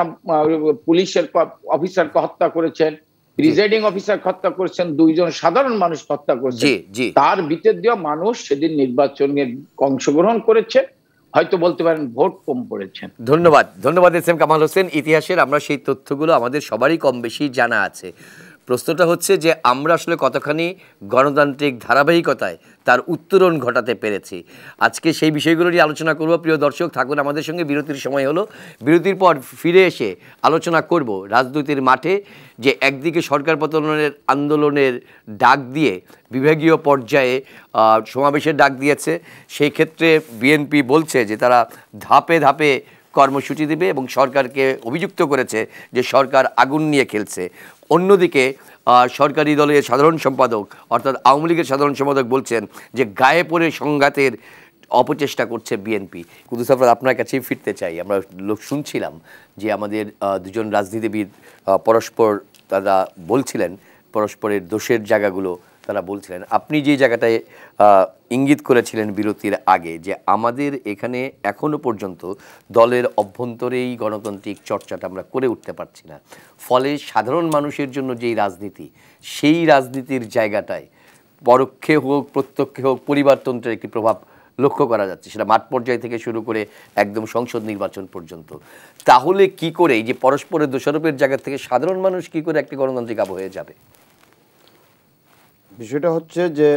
পুলিশের অফিসারকে হত্যা করেছেন, প্রিজাইডিং অফিসার হত্যা করেছেন, দুইজন সাধারণ মানুষ হত্যা করেছেন। তার ভিতর দিয়ে মানুষ সেদিন নির্বাচনে অংশগ্রহণ করেছে, হয়তো বলতে পারেন ভোট কম পড়েছেন। ধন্যবাদ, ধন্যবাদ এস এম কামাল হোসেন। ইতিহাসের আমরা সেই তথ্যগুলো আমাদের সবারই কম বেশি জানা আছে। প্রশ্নটা হচ্ছে যে আমরা আসলে কতখানি গণতান্ত্রিক ধারাবাহিকতায় তার উত্তরণ ঘটাতে পেরেছি। আজকে সেই বিষয়গুলো নিয়ে আলোচনা করব। প্রিয় দর্শক, থাকুন আমাদের সঙ্গে। বিরতির সময় হলো, বিরতির পর ফিরে এসে আলোচনা করব রাজনীতির মাঠে যে একদিকে সরকার পতনের আন্দোলনের ডাক দিয়ে বিভাগীয় পর্যায়ে সমাবেশের ডাক দিয়েছে, সেই ক্ষেত্রে বিএনপি বলছে যে তারা ধাপে ধাপে কর্মসূচি দেবে এবং সরকারকে অভিযুক্ত করেছে যে সরকার আগুন নিয়ে খেলছে। অন্যদিকে সরকারি দলের সাধারণ সম্পাদক অর্থাৎ আওয়ামী লীগের সাধারণ সম্পাদক বলছেন যে গায়ে পড়ে সংঘাতের অপচেষ্টা করছে বিএনপি। কুদ্দুস আফরোজ, আপনার কাছেই ফিরতে চাই। আমরা লোক শুনছিলাম যে আমাদের দুজন রাজনীতিবিদ পরস্পর তারা বলছিলেন পরস্পরের দোষের জায়গাগুলো তারা বলছিলেন। আপনি যে জায়গাটায় ইঙ্গিত করেছিলেন বিরতির আগে যে আমাদের এখানে এখনো পর্যন্ত দলের অভ্যন্তরেই গণতান্ত্রিক চর্চাটা আমরা করে উঠতে পারছি না, ফলে সাধারণ মানুষের জন্য যেই রাজনীতি, সেই রাজনীতির জায়গাটায় পরোক্ষে হোক প্রত্যক্ষে হোক পরিবারতন্ত্রের একটি প্রভাব লক্ষ্য করা যাচ্ছে, সেটা মাঠ পর্যায় থেকে শুরু করে একদম সংসদ নির্বাচন পর্যন্ত। তাহলে কি করে এই যে পরস্পরের দোষারোপের জায়গা থেকে সাধারণ মানুষ কি করে একটি গণতান্ত্রিক আবহ হয়ে যাবে? বিষয়টা হচ্ছে যে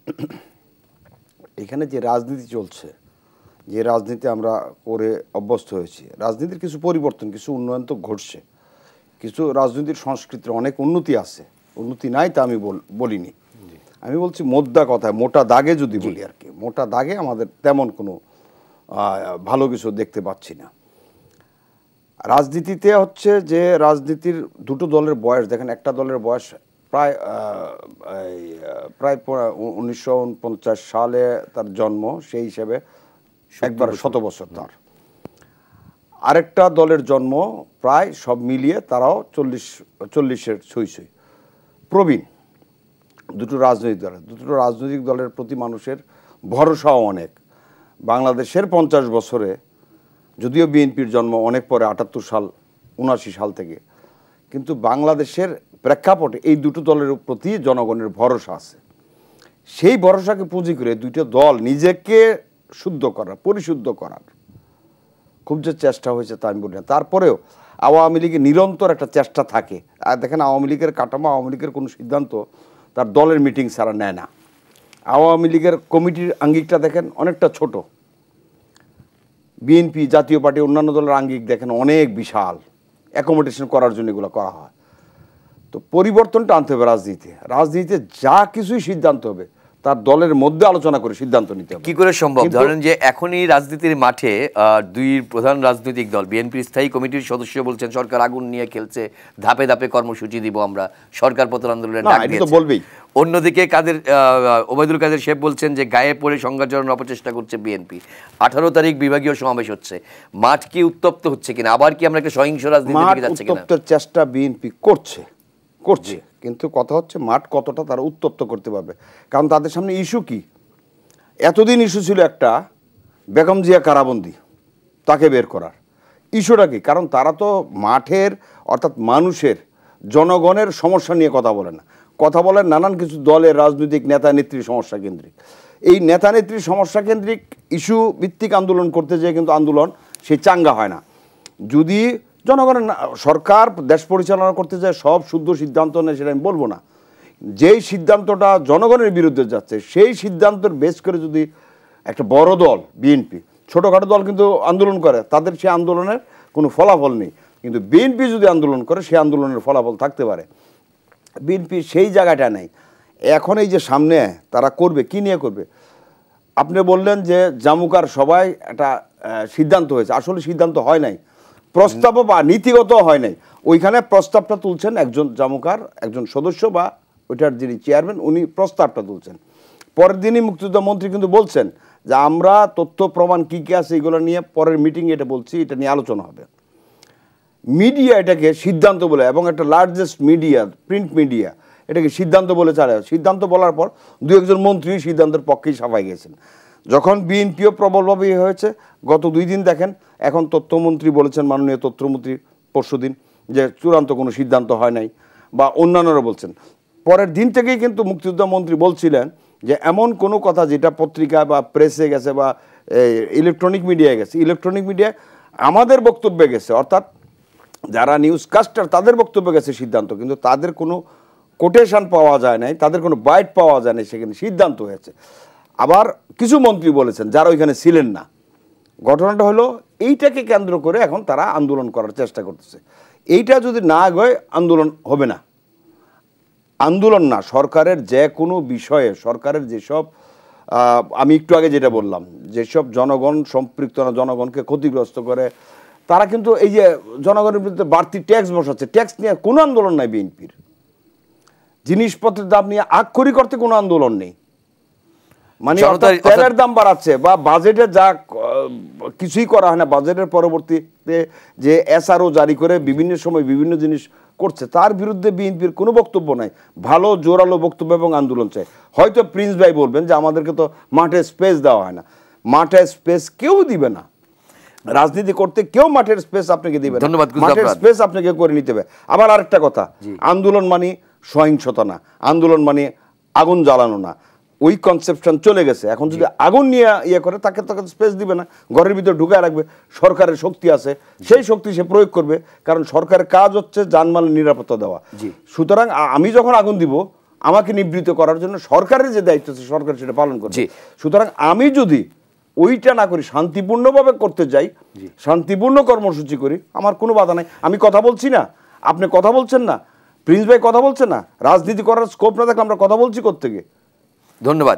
এখানে যে রাজনীতি চলছে, যে রাজনীতি আমরা করে অভ্যস্ত হয়েছি, রাজনীতির কিছু পরিবর্তন, কিছু উন্নয়ন তো ঘটছে, কিছু রাজনীতির সংস্কৃতির অনেক উন্নতি আছে, উন্নতি নাই তা আমি বলিনি। আমি বলছি মোদ্দা কথায় মোটা দাগে যদি বলি আর কি, মোটা দাগে আমাদের তেমন কোনো ভালো কিছু দেখতে পাচ্ছি না। রাজনীতিতে হচ্ছে যে রাজনীতির দুটো দলের বয়স দেখেন, একটা দলের বয়স প্রায় প্রায় উনিশশো উনপঞ্চাশ সালে তার জন্ম, সেই হিসেবে একবার শত বছর তার। আরেকটা দলের জন্ম প্রায় সব মিলিয়ে তারাও চল্লিশ চল্লিশের ছুঁই ছুঁই প্রবীণ। দুটো রাজনৈতিক দলের দুটো রাজনৈতিক দলের প্রতি মানুষের ভরসাও অনেক। বাংলাদেশের পঞ্চাশ বছরে যদিও বিএনপির জন্ম অনেক পরে, আটাত্তর সাল উনাশি সাল থেকে, কিন্তু বাংলাদেশের প্রেক্ষাপটে এই দুটো দলের প্রতি জনগণের ভরসা আছে। সেই ভরসাকে পুঁজি করে দুইটা দল নিজেকে শুদ্ধ করার, পরিশুদ্ধ করার খুব যে চেষ্টা হয়েছে তা আমি বলি না। তারপরেও আওয়ামী লীগের নিরন্তর একটা চেষ্টা থাকে। আর দেখেন আওয়ামী লীগের কাঠামো, আওয়ামী লীগের কোনো সিদ্ধান্ত তার দলের মিটিং ছাড়া নেয় না। আওয়ামী লীগের কমিটির আঙ্গিকটা দেখেন অনেকটা ছোট, বিএনপি জাতীয় পার্টি অন্যান্য দলের আঙ্গিক দেখেন অনেক বিশাল, অ্যাকোমোডেশন করার জন্য এগুলো করা হয়। তো পরিবর্তনটা আনতে হবে রাজনীতি। রাজনীতিতে যা কিছুই সিদ্ধান্ত হবে তার দলের মধ্যে আলোচনা করে সিদ্ধান্ত নিতে হবে। কি করে সম্ভব? ধরেন যে এখনই রাজনীতির মাঠে দুই প্রধান রাজনৈতিক দল, বিএনপির স্থায়ী কমিটির সদস্য বলছেন সরকার আগুন নিয়ে খেলছে, ধাপে ধাপে কর্মসূচি দিব আমরা, সরকার পতন আন্দোলনের ডাক দিয়েছে। বলবেই। অন্যদিকে কাদের ওবায়দুল কাদের শেখ বলছেন যে গায়ে পড়ে সংঘাত জড়ানোর অপচেষ্টা করছে বিএনপি। আঠারো তারিখ বিভাগীয় সমাবেশ হচ্ছে, মাঠ কি উত্তপ্ত হচ্ছে কিনা, আবার কি আমরা একটা সহিংস রাজনীতির দিকে যাচ্ছে কিনা? উত্তপ্তের চেষ্টা বিএনপি করছে করছে কিন্তু কথা হচ্ছে মাঠ কতটা তারা উত্তপ্ত করতে পারবে। কারণ তাদের সামনে ইস্যু কি, এতদিন ইস্যু ছিল একটা বেগম জিয়া কারাবন্দি, তাকে বের করার ইস্যুটা কি? কারণ তারা তো মাঠের অর্থাৎ মানুষের জনগণের সমস্যা নিয়ে কথা বলে না, কথা বলেন নানান কিছু দলের রাজনৈতিক নেতা নেত্রীর সমস্যা কেন্দ্রিক। এই নেতা নেত্রীর সমস্যা কেন্দ্রিক ইস্যু ভিত্তিক আন্দোলন করতে যেয়ে কিন্তু আন্দোলন সেই চাঙ্গা হয় না। যদি জনগণের সরকার দেশ পরিচালনা করতে যায় সব শুদ্ধ সিদ্ধান্ত নেয় সেটা আমি বলবো না, যেই সিদ্ধান্তটা জনগণের বিরুদ্ধে যাচ্ছে সেই সিদ্ধান্তের বেস করে যদি একটা বড় দল বিএনপি, ছোটোখাটো দল কিন্তু আন্দোলন করে, তাদের সেই আন্দোলনের কোনো ফলাফল নেই, কিন্তু বিএনপি যদি আন্দোলন করে সেই আন্দোলনের ফলাফল থাকতে পারে। বিএনপি সেই জায়গাটা নেই। এখন এই যে সামনে তারা করবে, কি নিয়ে করবে? আপনি বললেন যে জামুকার সবাই একটা সিদ্ধান্ত হয়েছে, আসলে সিদ্ধান্ত হয় নাই, প্রস্তাবও বা নীতিগত হয় নাই। ওইখানে প্রস্তাবটা তুলছেন একজন জামুকার একজন সদস্য বা ওইটার যিনি চেয়ারম্যান, উনি প্রস্তাবটা তুলছেন। পরের দিনই মুক্তিযোদ্ধা মন্ত্রী কিন্তু বলছেন যে আমরা তথ্য প্রমাণ কী কী আছে এগুলো নিয়ে পরের মিটিংয়ে এটা বলছি, এটা নিয়ে আলোচনা হবে। মিডিয়া এটাকে সিদ্ধান্ত বলে, এবং একটা লার্জেস্ট মিডিয়া প্রিন্ট মিডিয়া এটাকে সিদ্ধান্ত বলে চালায়। সিদ্ধান্ত বলার পর দু একজন মন্ত্রী সিদ্ধান্তের পক্ষেই সাফাই গেছেন। যখন বিএনপিও প্রবলভাবে হয়েছে, গত দুই দিন দেখেন এখন তথ্যমন্ত্রী বলেছেন, মাননীয় তথ্যমন্ত্রী পরশু দিন, যে চূড়ান্ত কোনো সিদ্ধান্ত হয় নাই, বা অন্যান্যরা বলছেন। পরের দিন থেকেই কিন্তু মুক্তিযোদ্ধা মন্ত্রী বলছিলেন যে এমন কোনো কথা যেটা পত্রিকা বা প্রেসে গেছে বা ইলেকট্রনিক মিডিয়ায় গেছে, ইলেকট্রনিক মিডিয়ায় আমাদের বক্তব্যে গেছে, অর্থাৎ যারা নিউজ কাস্টার তাদের বক্তব্য গেছে সিদ্ধান্ত, কিন্তু তাদের কোনো কোটেশন পাওয়া যায় নাই, তাদের কোনো বাইট পাওয়া যায় নাই, সেখানে সিদ্ধান্ত হয়েছে। আবার কিছু মন্ত্রী বলেছেন যারা ওইখানে ছিলেন না। ঘটনাটা হলো এইটাকে কেন্দ্র করে এখন তারা আন্দোলন করার চেষ্টা করতেছে। এইটা যদি না হয় আন্দোলন হবে না। আন্দোলন না, সরকারের যে কোনো বিষয়ে সরকারের যেসব আমি একটু আগে যেটা বললাম, যেসব জনগণ সম্পৃক্ত না, জনগণকে ক্ষতিগ্রস্ত করে, তারা কিন্তু এই যে জনগণের বিরুদ্ধে বাড়তি ট্যাক্স বসাচ্ছে, ট্যাক্স নিয়ে কোনো আন্দোলন নাই বিএনপির। জিনিসপত্রের দাম নিয়ে আক্ষরিক অর্থে কোনো আন্দোলন নেই। মানে তেলের দাম বাড়াচ্ছে বা বাজেটে যা কিছুই করা হয় না, বাজেটের পরবর্তীতে যে এসআরও জারি করে বিভিন্ন সময় বিভিন্ন জিনিস করছে, তার বিরুদ্ধে বিএনপির কোনো বক্তব্য নাই। ভালো জোরালো বক্তব্য এবং আন্দোলন চাই। হয়তো প্রিন্স ভাই বলবেন যে আমাদেরকে তো মাঠে স্পেস দেওয়া হয় না, মাঠে স্পেস কেউ দিবে না। রাজনীতি করতে কেউ মাঠের স্পেস আপনাকে দিবে না, মাঠের স্পেস আপনাকে করে নিতে হবে। আবার আরেকটা কথা, আন্দোলন মানে সহিংসতা না, আন্দোলন মানে আগুন জ্বালানো না, ওই কনসেপশন চলে গেছে। এখন যদি আগুন নিয়ে ইয়ে করে তাকে তাকে স্পেস দিবে না, ঘরের ভিতরে ঢুকে রাখবে। সরকারের শক্তি আছে, সেই শক্তি সে প্রয়োগ করবে, কারণ সরকারের কাজ হচ্ছে জানমালের নিরাপত্তা দেওয়া। সুতরাং আমি যখন আগুন দিব, আমাকে নিবৃত্ত করার জন্য সরকারের যে দায়িত্ব আছে সরকার সেটা পালন করবে। সুতরাং আমি যদি ওইটা না করি, শান্তিপূর্ণভাবে করতে যাই, শান্তিপূর্ণ কর্মসূচি করি, আমার কোনো বাধা নাই। আমি কথা বলছি না, আপনি কথা বলছেন না, প্রিন্স ভাই কথা বলছেন না, রাজনীতি করার স্কোপ না থাকলে আমরা কথা বলছি কোত্থেকে? ধন্যবাদ।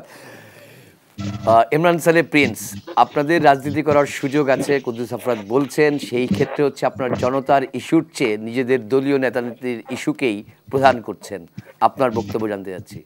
ইমরান সালে প্রিন্স, আপনাদের রাজনীতি করার সুযোগ আছে, কুদ্দুস আফরাদ বলছেন সেই ক্ষেত্রে হচ্ছে আপনার জনতার ইস্যুর চেয়ে নিজেদের দলীয় নেতানেত্রীর ইস্যুকেই প্রধান করছেন। আপনার বক্তব্য জানতে যাচ্ছি।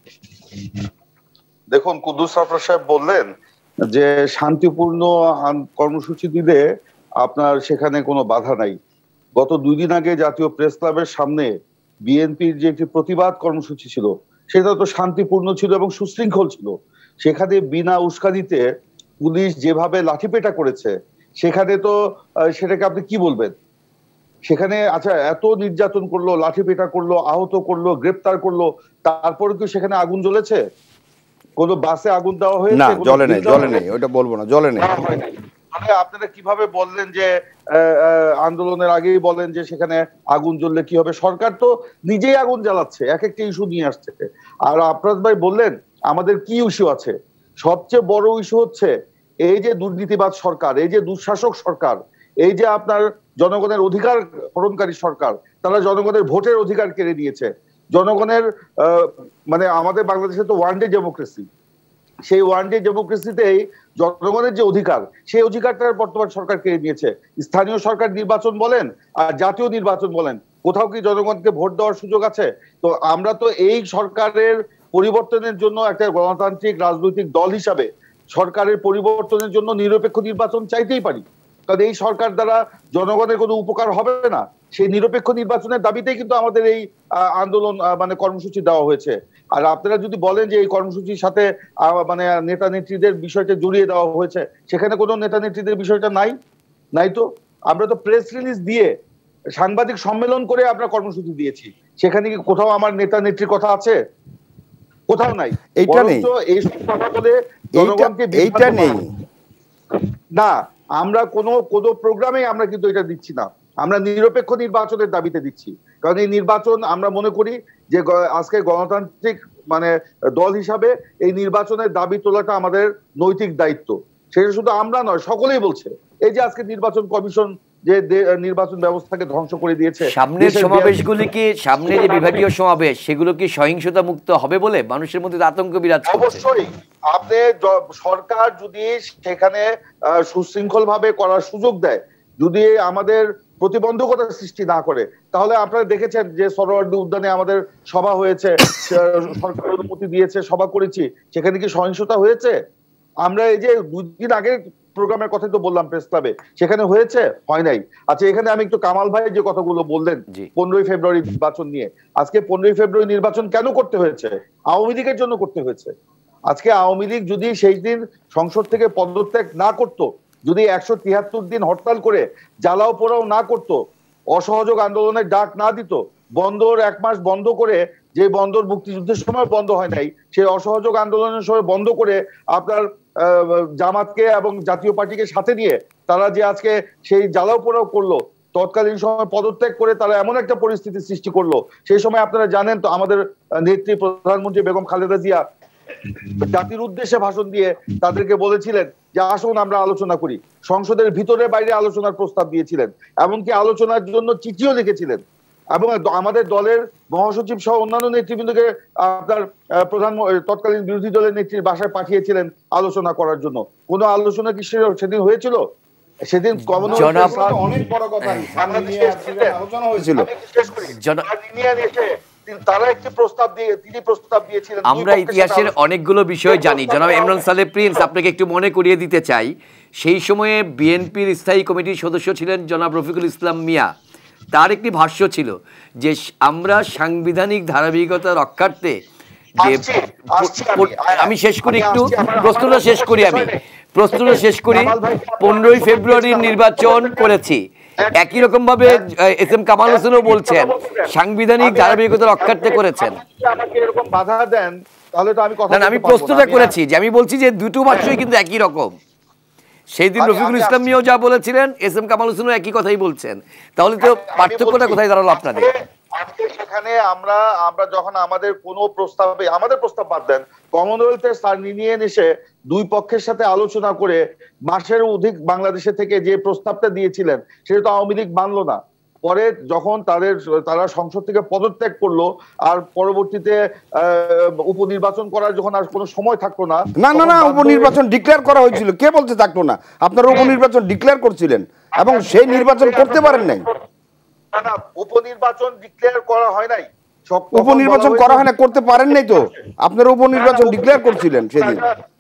দেখুন, কুদ্দুস আফরাদ সাহেব বললেন যে শান্তিপূর্ণ কর্মসূচি দিলে আপনার সেখানে কোনো বাধা নাই। গত দুই দিন আগে জাতীয় প্রেস ক্লাবের সামনে বিএনপির যে একটি প্রতিবাদ কর্মসূচি ছিল, সেটা তো শান্তিপূর্ণ ছিল এবং সুশৃঙ্খল ছিল। সেখানে বিনা উস্কানিতে পুলিশ যেভাবে লাঠিপেটা করেছে, সেখানে তো সেটাকে আপনি কি বলবেন? সেখানে আচ্ছা এত নির্যাতন করলো, লাঠিপেটা করলো, আহত করলো, গ্রেপ্তার করলো, তারপরে কি সেখানে আগুন জ্বলেছে? কোন বাসে আগুন দেওয়া হয়েছে? না, জ্বলে নাই, জ্বলে নাই, ওটা বলবো না, জ্বলে নাই। মানে আপনারা কিভাবে বললেন যে আন্দোলনের আগেই বলেন যে সেখানে আগুন জ্বললে কি হবে? সরকার তো নিজেই আগুন জ্বালাচ্ছে, এক একটা ইস্যু নিয়ে আসছে। আর আফরাজ ভাই বললেন আমাদের কি ইস্যু আছে? সবচেয়ে বড় ইস্যু হচ্ছে এই যে দুর্নীতিবাদ সরকার, এই যে দুঃশাসক সরকার, এই যে আপনার জনগণের অধিকার হরণকারী সরকার, তারা জনগণের ভোটের অধিকার কেড়ে নিয়েছে। জনগণের মানে আমাদের বাংলাদেশে তো ওয়ান ডে ডেমোক্রেসি, সেই ওয়ান ডে ডেমোক্রেসিতেই জনগণের যে অধিকার, সেই অধিকারটা বর্তমান সরকার কেড়ে নিয়েছে। স্থানীয় সরকার নির্বাচন বলেন আর জাতীয় নির্বাচন বলেন, কোথাও কি জনগণকে ভোট দেওয়ার সুযোগ আছে? তো আমরা তো এই সরকারের পরিবর্তনের জন্য একটা গণতান্ত্রিক রাজনৈতিক দল হিসাবে সরকারের পরিবর্তনের জন্য নিরপেক্ষ নির্বাচন চাইতেই পারি, কারণ এই সরকার দ্বারা জনগণের কোনো উপকার হবে না। সেই নিরপেক্ষ নির্বাচনের দাবিতেই কিন্তু আমাদের এই আন্দোলন মানে কর্মসূচি দেওয়া হয়েছে। আর আপনারা যদি বলেন যে এই কর্মসূচির সাথে মানে নেতা নেত্রীদের বিষয়টা জড়িয়ে দেওয়া হয়েছে, সেখানে কোনো নেতা নেত্রীদের বিষয়টা নাই, নাই তো। আমরা তো প্রেস রিলিজ দিয়ে সাংবাদিক সম্মেলন করে আমরা কর্মসূচি দিয়েছি, সেখানে কি কোথাও আমার নেতা নেত্রীর কথা আছে? কোথাও নাই। এইটা নেই, এই কথা বলে জনগণকে এইটা নেই না, আমরা কোনো কোনো প্রোগ্রামে আমরা কিন্তু এটা দিচ্ছি না। আমরা নিরপেক্ষ নির্বাচনের দাবিতে দিচ্ছি, কারণ এই নির্বাচন আমরা মনে করি যে আজকে গণতান্ত্রিক মানে দল হিসাবে এই নির্বাচনের দাবি তোলাটা আমাদের নৈতিক দায়িত্ব। সেটা শুধু আমরা নয়, সকলেই বলছে। এই যে আজকে নির্বাচন কমিশন যে নির্বাচন ব্যবস্থাকে ধ্বংস করে দিয়েছে, সামনের সমাবেশগুলি কি, সামনে যে বিভাগীয় সমাবেশ, সেগুলো কি সহিংসতা মুক্ত হবে বলে মানুষের মধ্যে আতঙ্ক বিরাজ করছে? অবশ্যই। আপনি সরকার যদি সেখানে সুশৃঙ্খল ভাবে করার সুযোগ দেয়, যদি আমাদের প্রতিবন্ধকতা সৃষ্টি না করে, তাহলে আপনারা দেখেছেন যে সরোয়ার্দী উদ্যানে আমাদের সভা হয়েছে, সরকার অনুমতি দিয়েছে, সভা করেছি, সেখানে কি সহিংসতা হয়েছে? আমরা এই যে দুদিন আগে প্রোগ্রামের কথা তো বললাম প্রেস ক্লাবে, সেখানে হয়েছে? হয় নাই। আচ্ছা, এখানে আমি একটু কামাল ভাই যে কথাগুলো বললেন পনেরোই ফেব্রুয়ারি নির্বাচন নিয়ে, আজকে পনেরোই ফেব্রুয়ারি নির্বাচন কেন করতে হয়েছে? আওয়ামী লীগের জন্য করতে হয়েছে। আজকে আওয়ামী লীগ যদি সেই দিন সংসদ থেকে পদত্যাগ না করতো, যদি একশো তিয়াত্তর দিন হরতাল করে জ্বালাও পোড়াও না করতো, অসহযোগ আন্দোলনের ডাক না দিত, বন্দর এক মাস বন্ধ করে, যে বন্দর মুক্তিযুদ্ধের সময় বন্ধ হয় নাই, সেই অসহযোগ আন্দোলনের সময় বন্ধ করে আপনার জামাতকে এবং জাতীয় পার্টিকে সাথে নিয়ে তারা যে আজকে সেই জ্বালাও পোড়াও করলো, তৎকালীন সময় পদত্যাগ করে তারা এমন একটা পরিস্থিতি সৃষ্টি করলো, সেই সময় আপনারা জানেন তো আমাদের নেত্রী প্রধানমন্ত্রী বেগম খালেদা জিয়া জাতির উদ্দেশ্যে ভাষণ দিয়ে তাদেরকে বলেছিলেন যে আসুন আমরা আলোচনা করি। সংসদের ভিতরে বাইরে আলোচনার প্রস্তাব দিয়েছিলেন, এমনকি আলোচনার জন্য চিঠিও লিখেছিলেন, এবং আমাদের দলের মহাসচিব সহ অন্যান্য নেতৃবৃন্দকে আপনার প্রধান তৎকালীন বিরোধী দলের নেত্রীর বাসায় পাঠিয়েছিলেন আলোচনা করার জন্য। কোনো আলোচনা কি সেদিন হয়েছিল? সেদিন জনাব অনেক বড় কথা আলোচনা হয়েছিল। তারা একটি প্রস্তাব দিয়ে তিনি প্রস্তাব দিয়েছিলেন। আমরা ইতিহাসের অনেকগুলো বিষয় জানি। জনাব ইমরান সালেহ প্রিন্স, আপনাকে একটু মনে করিয়ে দিতে চাই, সেই সময়ে বিএনপির স্থায়ী কমিটির সদস্য ছিলেন জনাব রফিকুল ইসলাম মিয়া। তার একটি ভাষ্য ছিল যে আমরা সাংবিধানিক ধারাবাহিকতা রক্ষার্থে যে, আমি শেষ করি একটু প্রশ্নটা শেষ করি আমি প্রশ্নটা শেষ করি পনেরোই ফেব্রুয়ারির নির্বাচন করেছি। একই রকম ভাবে এস এম কামাল হোসেনও বলছেন সাংবিধানিক ধারাবাহিকতা রক্ষার্থে করেছেন। বাধা দেন তাহলে তো আমি কথা না, আমি প্রশ্নটা করেছি যে আমি বলছি যে দুটো ভাষ্যই কিন্তু একই রকম। সেই দিন রফিকুল ইসলাম মিয়াও যা বলেছিলেন, এস এম কামাল হোসেনও একই কথাই বলছেন। তাহলে তো পার্থক্যটা কোথায় দাঁড়ালো আপনাদের? সেখানে আমরা আমরা যখন আমাদের কোনো প্রস্তাবে, আমাদের প্রস্তাব বাদ দেন, কমনওয়েলথের স্যার নিয়ে এসে দুই পক্ষের সাথে আলোচনা করে মাসের অধিক বাংলাদেশে থেকে যে প্রস্তাবটা দিয়েছিলেন সেটা তো আওয়ামী লীগ মানলো না। পরে যখন তাদের তারা সংসদ থেকে পদত্যাগ করলো আর পরবর্তীতে উপনির্বাচন করার যখন আর কোনো সময় থাকলো না, না না না উপনির্বাচন ডিক্লেয়ার করা হয়েছিল। কে বলতে থাকলো না? আপনারা উপনির্বাচন ডিক্লেয়ার করছিলেন এবং সেই নির্বাচন করতে পারেন নাই। না না, উপনির্বাচন ডিক্লেয়ার করা হয় নাই। উপনির্বাচন করা হয় না, করতে পারেন নাই তো। আপনারা উপনির্বাচন ডিক্লেয়ার করছিলেন সেদিন।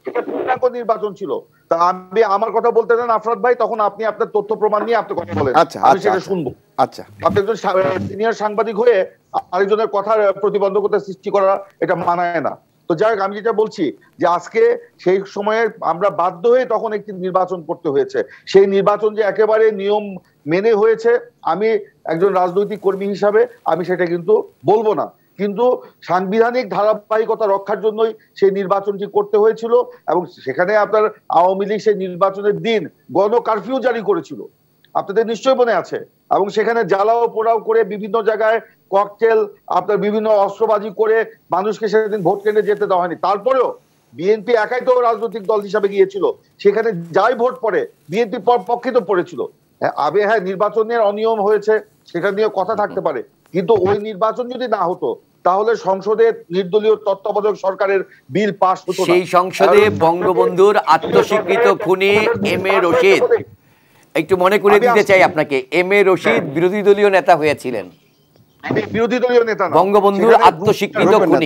নির্বাচন ছিল। তা আমি আমার কথা বলতে দেন আফরাদ ভাই, তখন আপনি আপনার তথ্য প্রমাণ নিয়ে আপনি কথা বলেন। আচ্ছা, আমি সেটা শুনবো। আচ্ছা, আপনি একজন সিনিয়র সাংবাদিক হয়ে আরেকজনের কথার প্রতিবন্ধকতা সৃষ্টি করা এটা মানায় না। তো যাই হোক, আমি যেটা বলছি যে আজকে সেই সময়ে আমরা বাধ্য হয়ে তখন একটি নির্বাচন করতে হয়েছে। সেই নির্বাচন যে একেবারে নিয়ম মেনে হয়েছে আমি একজন রাজনৈতিক কর্মী হিসাবে আমি সেটা কিন্তু বলবো না, কিন্তু সাংবিধানিক ধারাবাহিকতা রক্ষার জন্যই সেই নির্বাচনটি করতে হয়েছিল। এবং সেখানে আপনার আওয়ামী লীগ সেই নির্বাচনের দিন গণ কারফিউ জারি করেছিল, আপনাদের নিশ্চয়ই মনে আছে। এবং সেখানে জ্বালাও পোড়াও করে বিভিন্ন জায়গায় ককটেল, আপনার বিভিন্ন অস্ত্রবাজি করে মানুষকে সেদিন ভোট কেন্দ্রে যেতে দেওয়া হয়নি। তারপরেও বিএনপি একাই তো রাজনৈতিক দল হিসাবে গিয়েছিল, সেখানে যাই ভোট পড়ে বিএনপি পক্ষে তো পড়েছিল। আবে হ্যাঁ, নির্বাচনের অনিয়ম হয়েছে সেটা নিয়ে কথা থাকতে পারে, কিন্তু ওই নির্বাচন যদি না হতো তাহলে সংসদে নির্দলীয় তত্ত্বাবধায়ক সরকারের বিল পাস হতো না। সেই সংসদে বঙ্গবন্ধুর আত্মস্বীকৃত খুনি এম এ রশিদ, একটু মনে করে দিতে চাই আপনাকে, এম এ রশিদ বিরোধী দলীয় নেতা হয়েছিলেন। বিরোধী দলীয় নেতা না, বঙ্গবন্ধুর আত্মস্বীকৃত খুনি।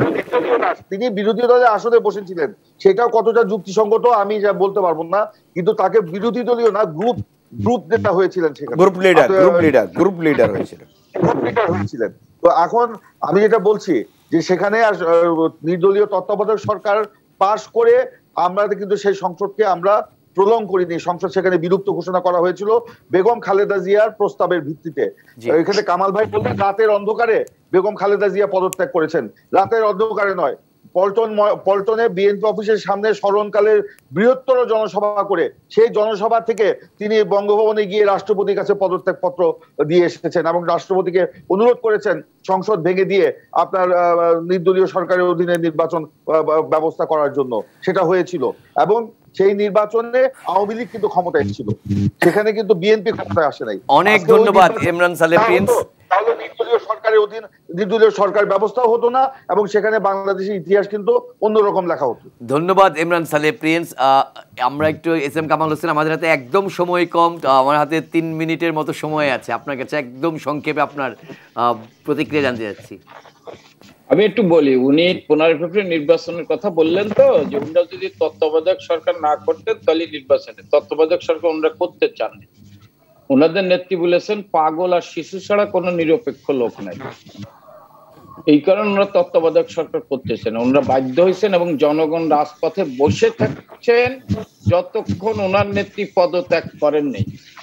তিনি বিরোধী দলে আসলে বসেছিলেন, সেটাও কতটা যুক্তিসঙ্গত আমি যা বলতে পারবো না, কিন্তু তাকে বিরোধী দলীয় না গ্রুপ গ্রুপ নেতা হয়েছিলেন, সেখানে group leader group leader group leader হয়েছিলেন গ্রুপ লিডার হয়েছিলেন। তো এখন আমি যেটা বলছি যে সেখানে নির্দলীয় তত্ত্বাবধায়ক সরকার পাশ করে আমরা কিন্তু সেই সংসদকে আমরা প্রলং করিনি। সংসদ সেখানে বিলুপ্ত ঘোষণা করা হয়েছিল বেগম খালেদা জিয়ার প্রস্তাবের ভিত্তিতে। এখানে কামাল ভাই বললেন রাতের অন্ধকারে বেগম খালেদা জিয়া পদত্যাগ করেছেন। রাতের অন্ধকারে নয়, পল্টন পল্টনে বিএনপি অফিসের সামনে স্মরণকালের বৃহত্তর জনসভা করে সেই জনসভা থেকে তিনি বঙ্গভবনে গিয়ে রাষ্ট্রপতির কাছে পদত্যাগ পত্র দিয়ে এসেছেন এবং রাষ্ট্রপতিকে অনুরোধ করেছেন সংসদ ভেঙে দিয়ে আপনার নির্দলীয় সরকারের অধীনে নির্বাচন ব্যবস্থা করার জন্য। সেটা হয়েছিল এবং সেই নির্বাচনে আওয়ামী লীগ কিন্তু ক্ষমতায় ছিল, সেখানে কিন্তু বিএনপি ক্ষমতায় আসে নাই। অনেক ধন্যবাদ ইমরান সালেহ প্রিন্স। তাহলে নির্দলীয় সরকারের অধীন নির্দলীয় সরকার ব্যবস্থাও হতো না এবং সেখানে বাংলাদেশের ইতিহাস কিন্তু অন্যরকম লেখা হতো। ধন্যবাদ ইমরান সালেহ প্রিন্স। আমরা একটু এস এম কামাল হোসেন, আমাদের হাতে একদম সময় কম, আমার হাতে তিন মিনিটের মতো সময় আছে, আপনার কাছে একদম সংক্ষেপে আপনার প্রতিক্রিয়া জানতে চাচ্ছি। আমি একটু বলি, উনি পনেরো ফেব্রুয়ারি নির্বাচনের কথা বললেন তো, যে উনারা যদি তত্ত্বাবধায়ক সরকার না করতেন তাহলে নির্বাচনে তত্ত্বাবধায়ক সরকার ওনারা করতে চাননি। ওনাদের নেত্রী বলেছেন পাগল আর শিশু ছাড়া কোনো নিরপেক্ষ লোক নাই, এই কারণে ওনারা তত্ত্বাবধায়ক সরকার করতেছেন। ওনারা বাধ্য হয়েছেন এবং জনগণ রাজপথে বসে থাকছেন যতক্ষণ ওনার নেত্রী পদত্যাগ করেননি।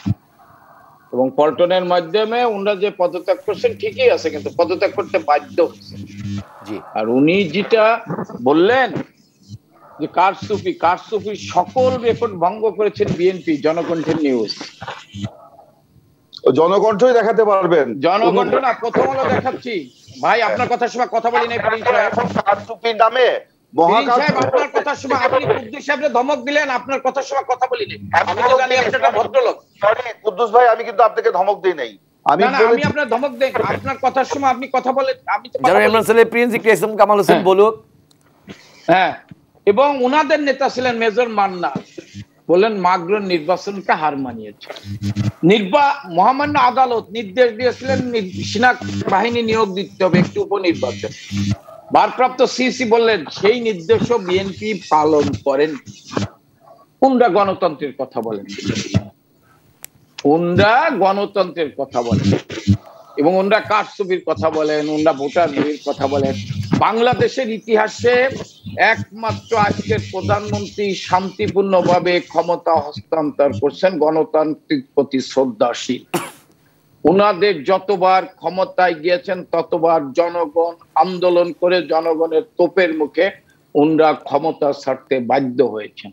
এবং পল্টনের মাধ্যমে ওনারা যে পদত্যাগ করছেন ঠিকই আছে, কিন্তু পদত্যাগ করতে বাধ্য হয়েছেন। আর উনি যেটা বললেন যে কারচুপি, কারচুপির সকল রেকর্ড ভঙ্গ করেছেন বিএনপি। জনকণ্ঠের নিউজ, জনকণ্ঠই দেখাতে পারবেন। জনকণ্ঠ না, প্রথম আলো দেখাচ্ছি ভাই। আপনার কথার সময় কথা বলি নাই প্রিন্স সাহেব, কারচুপির নামে আপনার কথার সময় আপনি কুদ্দুস সাহেবকে ধমক দিলেন, আপনার কথার সময় কথা বলি নাই। আমি তো জানি আপনি একটা ভদ্রলোক। সরি কুদ্দুস ভাই, আমি কিন্তু আপনাকে ধমক দেই নাই। আমি আমি আপনার ধমক দেই, আপনার কথার সময় আপনি কথা বলেন। আমি তো যারা ইমরান সালেহ প্রিন্স একটু এস এম কামাল হোসেন বলুক। হ্যাঁ, এবং ওনাদের নেতা ছিলেন মেজর মান্না। বললেন মাগ্র নির্বাচনকে হার মানিয়েছে। নির্বা মহামান্য আদালত নির্দেশ দিয়েছিলেন সেনা বাহিনী নিয়োগ দিতে হবে একটি উপনির্বাচন। ভারপ্রাপ্ত সিসি বললেন সেই নির্দেশও বিএনপি পালন করেন। কোনটা গণতন্ত্রের কথা বলেন, ওনরা গণতন্ত্রের কথা বলেন এবং ওনরা কারচুপির কথা বলেন, ওনরা ভোটার চুরির কথা বলেন। বাংলাদেশের ইতিহাসে একমাত্র আজকের প্রধানমন্ত্রী শান্তিপূর্ণভাবে ক্ষমতা হস্তান্তর করছেন গণতান্ত্রিক প্রতি শ্রদ্ধাশীল। ওনাদের যতবার ক্ষমতায় গিয়েছেন ততবার জনগণ আন্দোলন করে জনগণের তোপের মুখে ওনরা ক্ষমতা ছাড়তে বাধ্য হয়েছেন।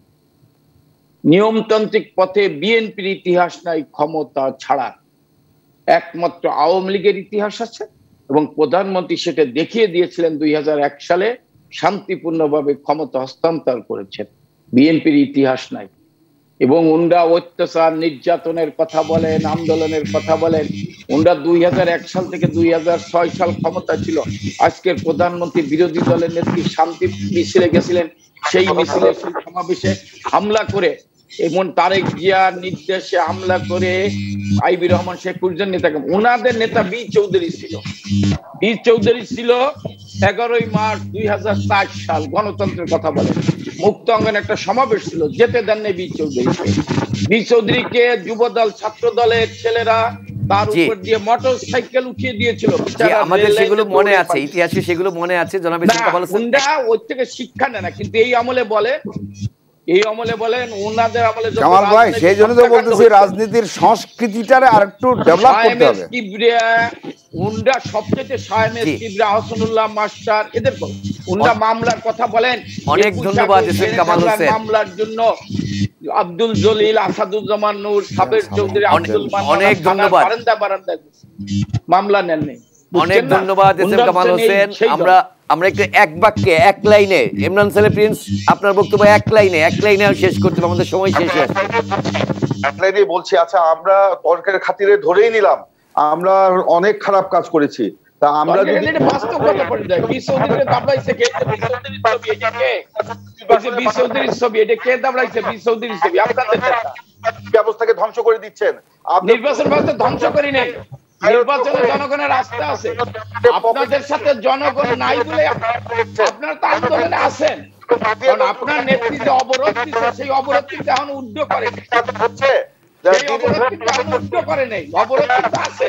নিয়মতান্ত্রিক পথে বিএনপির ইতিহাস নাই ক্ষমতা ছাড়া, একমাত্র আওয়ামী লীগের ইতিহাস আছে এবং প্রধানমন্ত্রী সেটা দেখিয়ে দিয়েছিলেন দুই হাজার এক সালে শান্তিপূর্ণভাবে ক্ষমতা হস্তান্তর করেছেন। বিএনপির ইতিহাস নাই এবং ওনরা অত্যাচার নির্যাতনের কথা বলেন, আন্দোলনের কথা বলেন। ওনরা দুই হাজার এক সাল থেকে দুই হাজার ছয় সাল ক্ষমতা ছিল। আজকের প্রধানমন্ত্রী বিরোধী দলের নেত্রী শান্তি মিছিলে গেছিলেন, সেই মিছিলে সেই সমাবেশে হামলা করে এবং তারেক জিয়ার নির্দেশে হামলা করে আইবি রহমান শেখুরজান নেতাকে, ওনাদের নেতা বি চৌধুরী ছিল। বি চৌধুরী ছিল এগারোই মার্চ দুই হাজার চার সাল, গণতন্ত্রের কথা বলেন, মুক্ত অঙ্গনে একটা সমাবেশ ছিল, যেতে দেন নাই বি চৌধুরী। বি চৌধুরীকে যুবদল ছাত্র দলের ছেলেরা তার উপর দিয়ে মোটর সাইকেল উঠিয়ে দিয়েছিল। আমাদের সেগুলো মনে আছে, ইতিহাসে সেগুলো মনে আছে। জনাব ওর থেকে শিক্ষা নেয় না, কিন্তু এই আমলে বলে এই আমলে বলেন ওনাদের আমলে কামাল ভাই, সেই জন্য তো বলতেছি রাজনীতির সংস্কৃতিটারে আরেকটু ডেভেলপ করতে হবে। উনরা সবচেয়ে সায়েমের কিবরিয়া, হাসানুল্লাহ মাস্টার, এদের উনরা মামলার কথা বলেন। অনেক ধন্যবাদ এসএম কামাল হোসেন। মামলার জন্য আব্দুল জলিল, আসাদুজ্জামান নূর, সাবের চৌধুরী, আব্দুল মান্নান, অনেক ধন্যবাদ। বারান্দা বারান্দা মামলা নেন নাই। অনেক ধন্যবাদ এসএম কামাল হোসেন। আমরা আমরা একটু এক বাক্যে এক লাইনে, ইমরান সালে প্রিন্স আপনার বক্তব্য এক লাইনে এক লাইনে শেষ করতে হবে, আমাদের সময় শেষ হয়ে আসছে। এক লাইনে বলছি, আচ্ছা আমরা তর্কের খাতিরে ধরেই নিলাম আমরা অনেক খারাপ কাজ করেছি, তা আমরা যদি বাস্তব কথা পড়ে যায় বি চৌধুরী দাবলাইছে কে, বি চৌধুরীর ছবি এটা কে, বি চৌধুরীর ছবি এটা কে দাবলাইছে, বি চৌধুরীর ছবি। আপনাদের ব্যবস্থাকে ধ্বংস করে দিচ্ছেন। নির্বাচন ব্যবস্থা ধ্বংস করি নাই, নির্বাচনে জনগণের রাস্তা আছে। আপনাদের সাথে জনগণ নাই বলে আপনারা তো আন্দোলনে আছেন, কারণ আপনার নেতৃত্বে অবরোধ দিচ্ছে, সেই অবরোধ কিন্তু এখন উদ্ধ করে হচ্ছে, সেই অবরোধ কিন্তু এখন উদ্ধ করে নেই, অবরোধ কিন্তু আছে।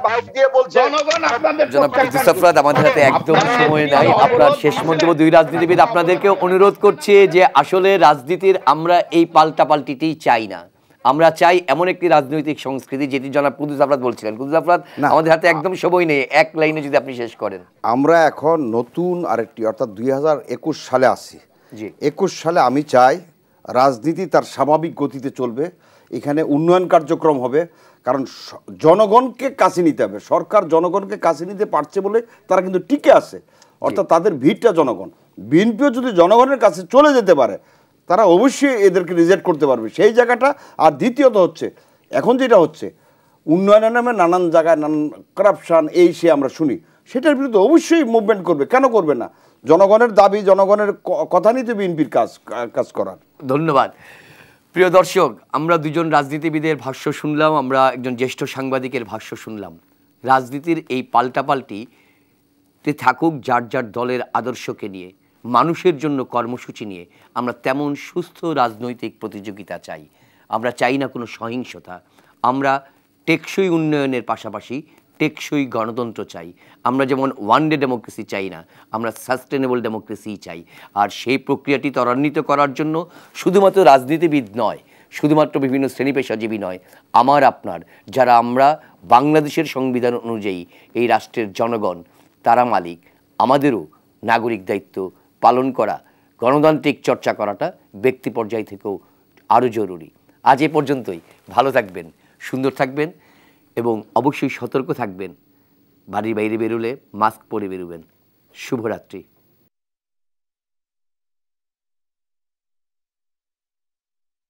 জনগণ আপনাদের আমাদের হাতে একদম সময় নাই। আপনার শেষ মন্তব্য দুই রাজনীতিবিদ, আপনাদেরকে অনুরোধ করছে যে আসলে রাজনীতির আমরা এই পাল্টাপাল্টিতেই চাই না, আমরা চাই এমন একটি রাজনৈতিক সংস্কৃতি যেটি জনাব কুদ্দুস আফরাদ বলছিলেন। কুদ্দুস আফরাদ, আমাদের হাতে একদম সময় নেই, এক লাইনে যদি আপনি শেষ করেন। আমরা এখন নতুন আরেকটি অর্থাৎ দুই হাজার একুশ সালে আসি। জি, একুশ সালে আমি চাই রাজনীতি তার স্বাভাবিক গতিতে চলবে, এখানে উন্নয়ন কার্যক্রম হবে, কারণ জনগণকে কাছে নিতে হবে। সরকার জনগণকে কাছে নিতে পারছে বলে তারা কিন্তু টিকে আছে, অর্থাৎ তাদের ভিড়টা জনগণ। বিএনপিও যদি জনগণের কাছে চলে যেতে পারে তারা অবশ্যই এদেরকে রিজেক্ট করতে পারবে, সেই জায়গাটা। আর দ্বিতীয়ত হচ্ছে এখন যেটা হচ্ছে উন্নয়নের নামে নানান জায়গায় নানান করাপশান এই সে আমরা শুনি, সেটার বিরুদ্ধে অবশ্যই মুভমেন্ট করবে, কেন করবে না? জনগণের দাবি, জনগণের কথা নিতে বিএনপির কাজ কাজ করার। ধন্যবাদ। প্রিয় দর্শক, আমরা দুজন রাজনীতিবিদের ভাষ্য শুনলাম, আমরা একজন জ্যেষ্ঠ সাংবাদিকের ভাষ্য শুনলাম। রাজনীতির এই পাল্টাপাল্টিতে থাকুক যার যার দলের আদর্শকে নিয়ে, মানুষের জন্য কর্মসূচি নিয়ে। আমরা তেমন সুস্থ রাজনৈতিক প্রতিযোগিতা চাই, আমরা চাই না কোনো সহিংসতা। আমরা টেকসই উন্নয়নের পাশাপাশি টেকসই গণতন্ত্র চাই। আমরা যেমন ওয়ান ডে ডেমোক্রেসি চাই না, আমরা সাস্টেনেবল ডেমোক্রেসি চাই। আর সেই প্রক্রিয়াটি ত্বরান্বিত করার জন্য শুধুমাত্র রাজনীতিবিদ নয়, শুধুমাত্র বিভিন্ন শ্রেণী পেশাজীবী নয়, আমার আপনার যারা আমরা বাংলাদেশের সংবিধান অনুযায়ী এই রাষ্ট্রের জনগণ, তারা মালিক, আমাদেরও নাগরিক দায়িত্ব পালন করা, গণতান্ত্রিক চর্চা করাটা ব্যক্তি পর্যায় থেকেও আরও জরুরি। আজ এ পর্যন্তই। ভালো থাকবেন, সুন্দর থাকবেন এবং অবশ্যই সতর্ক থাকবেন। বাড়ির বাইরে বেরোলে মাস্ক পরে বেরোবেন। শুভরাত্রি।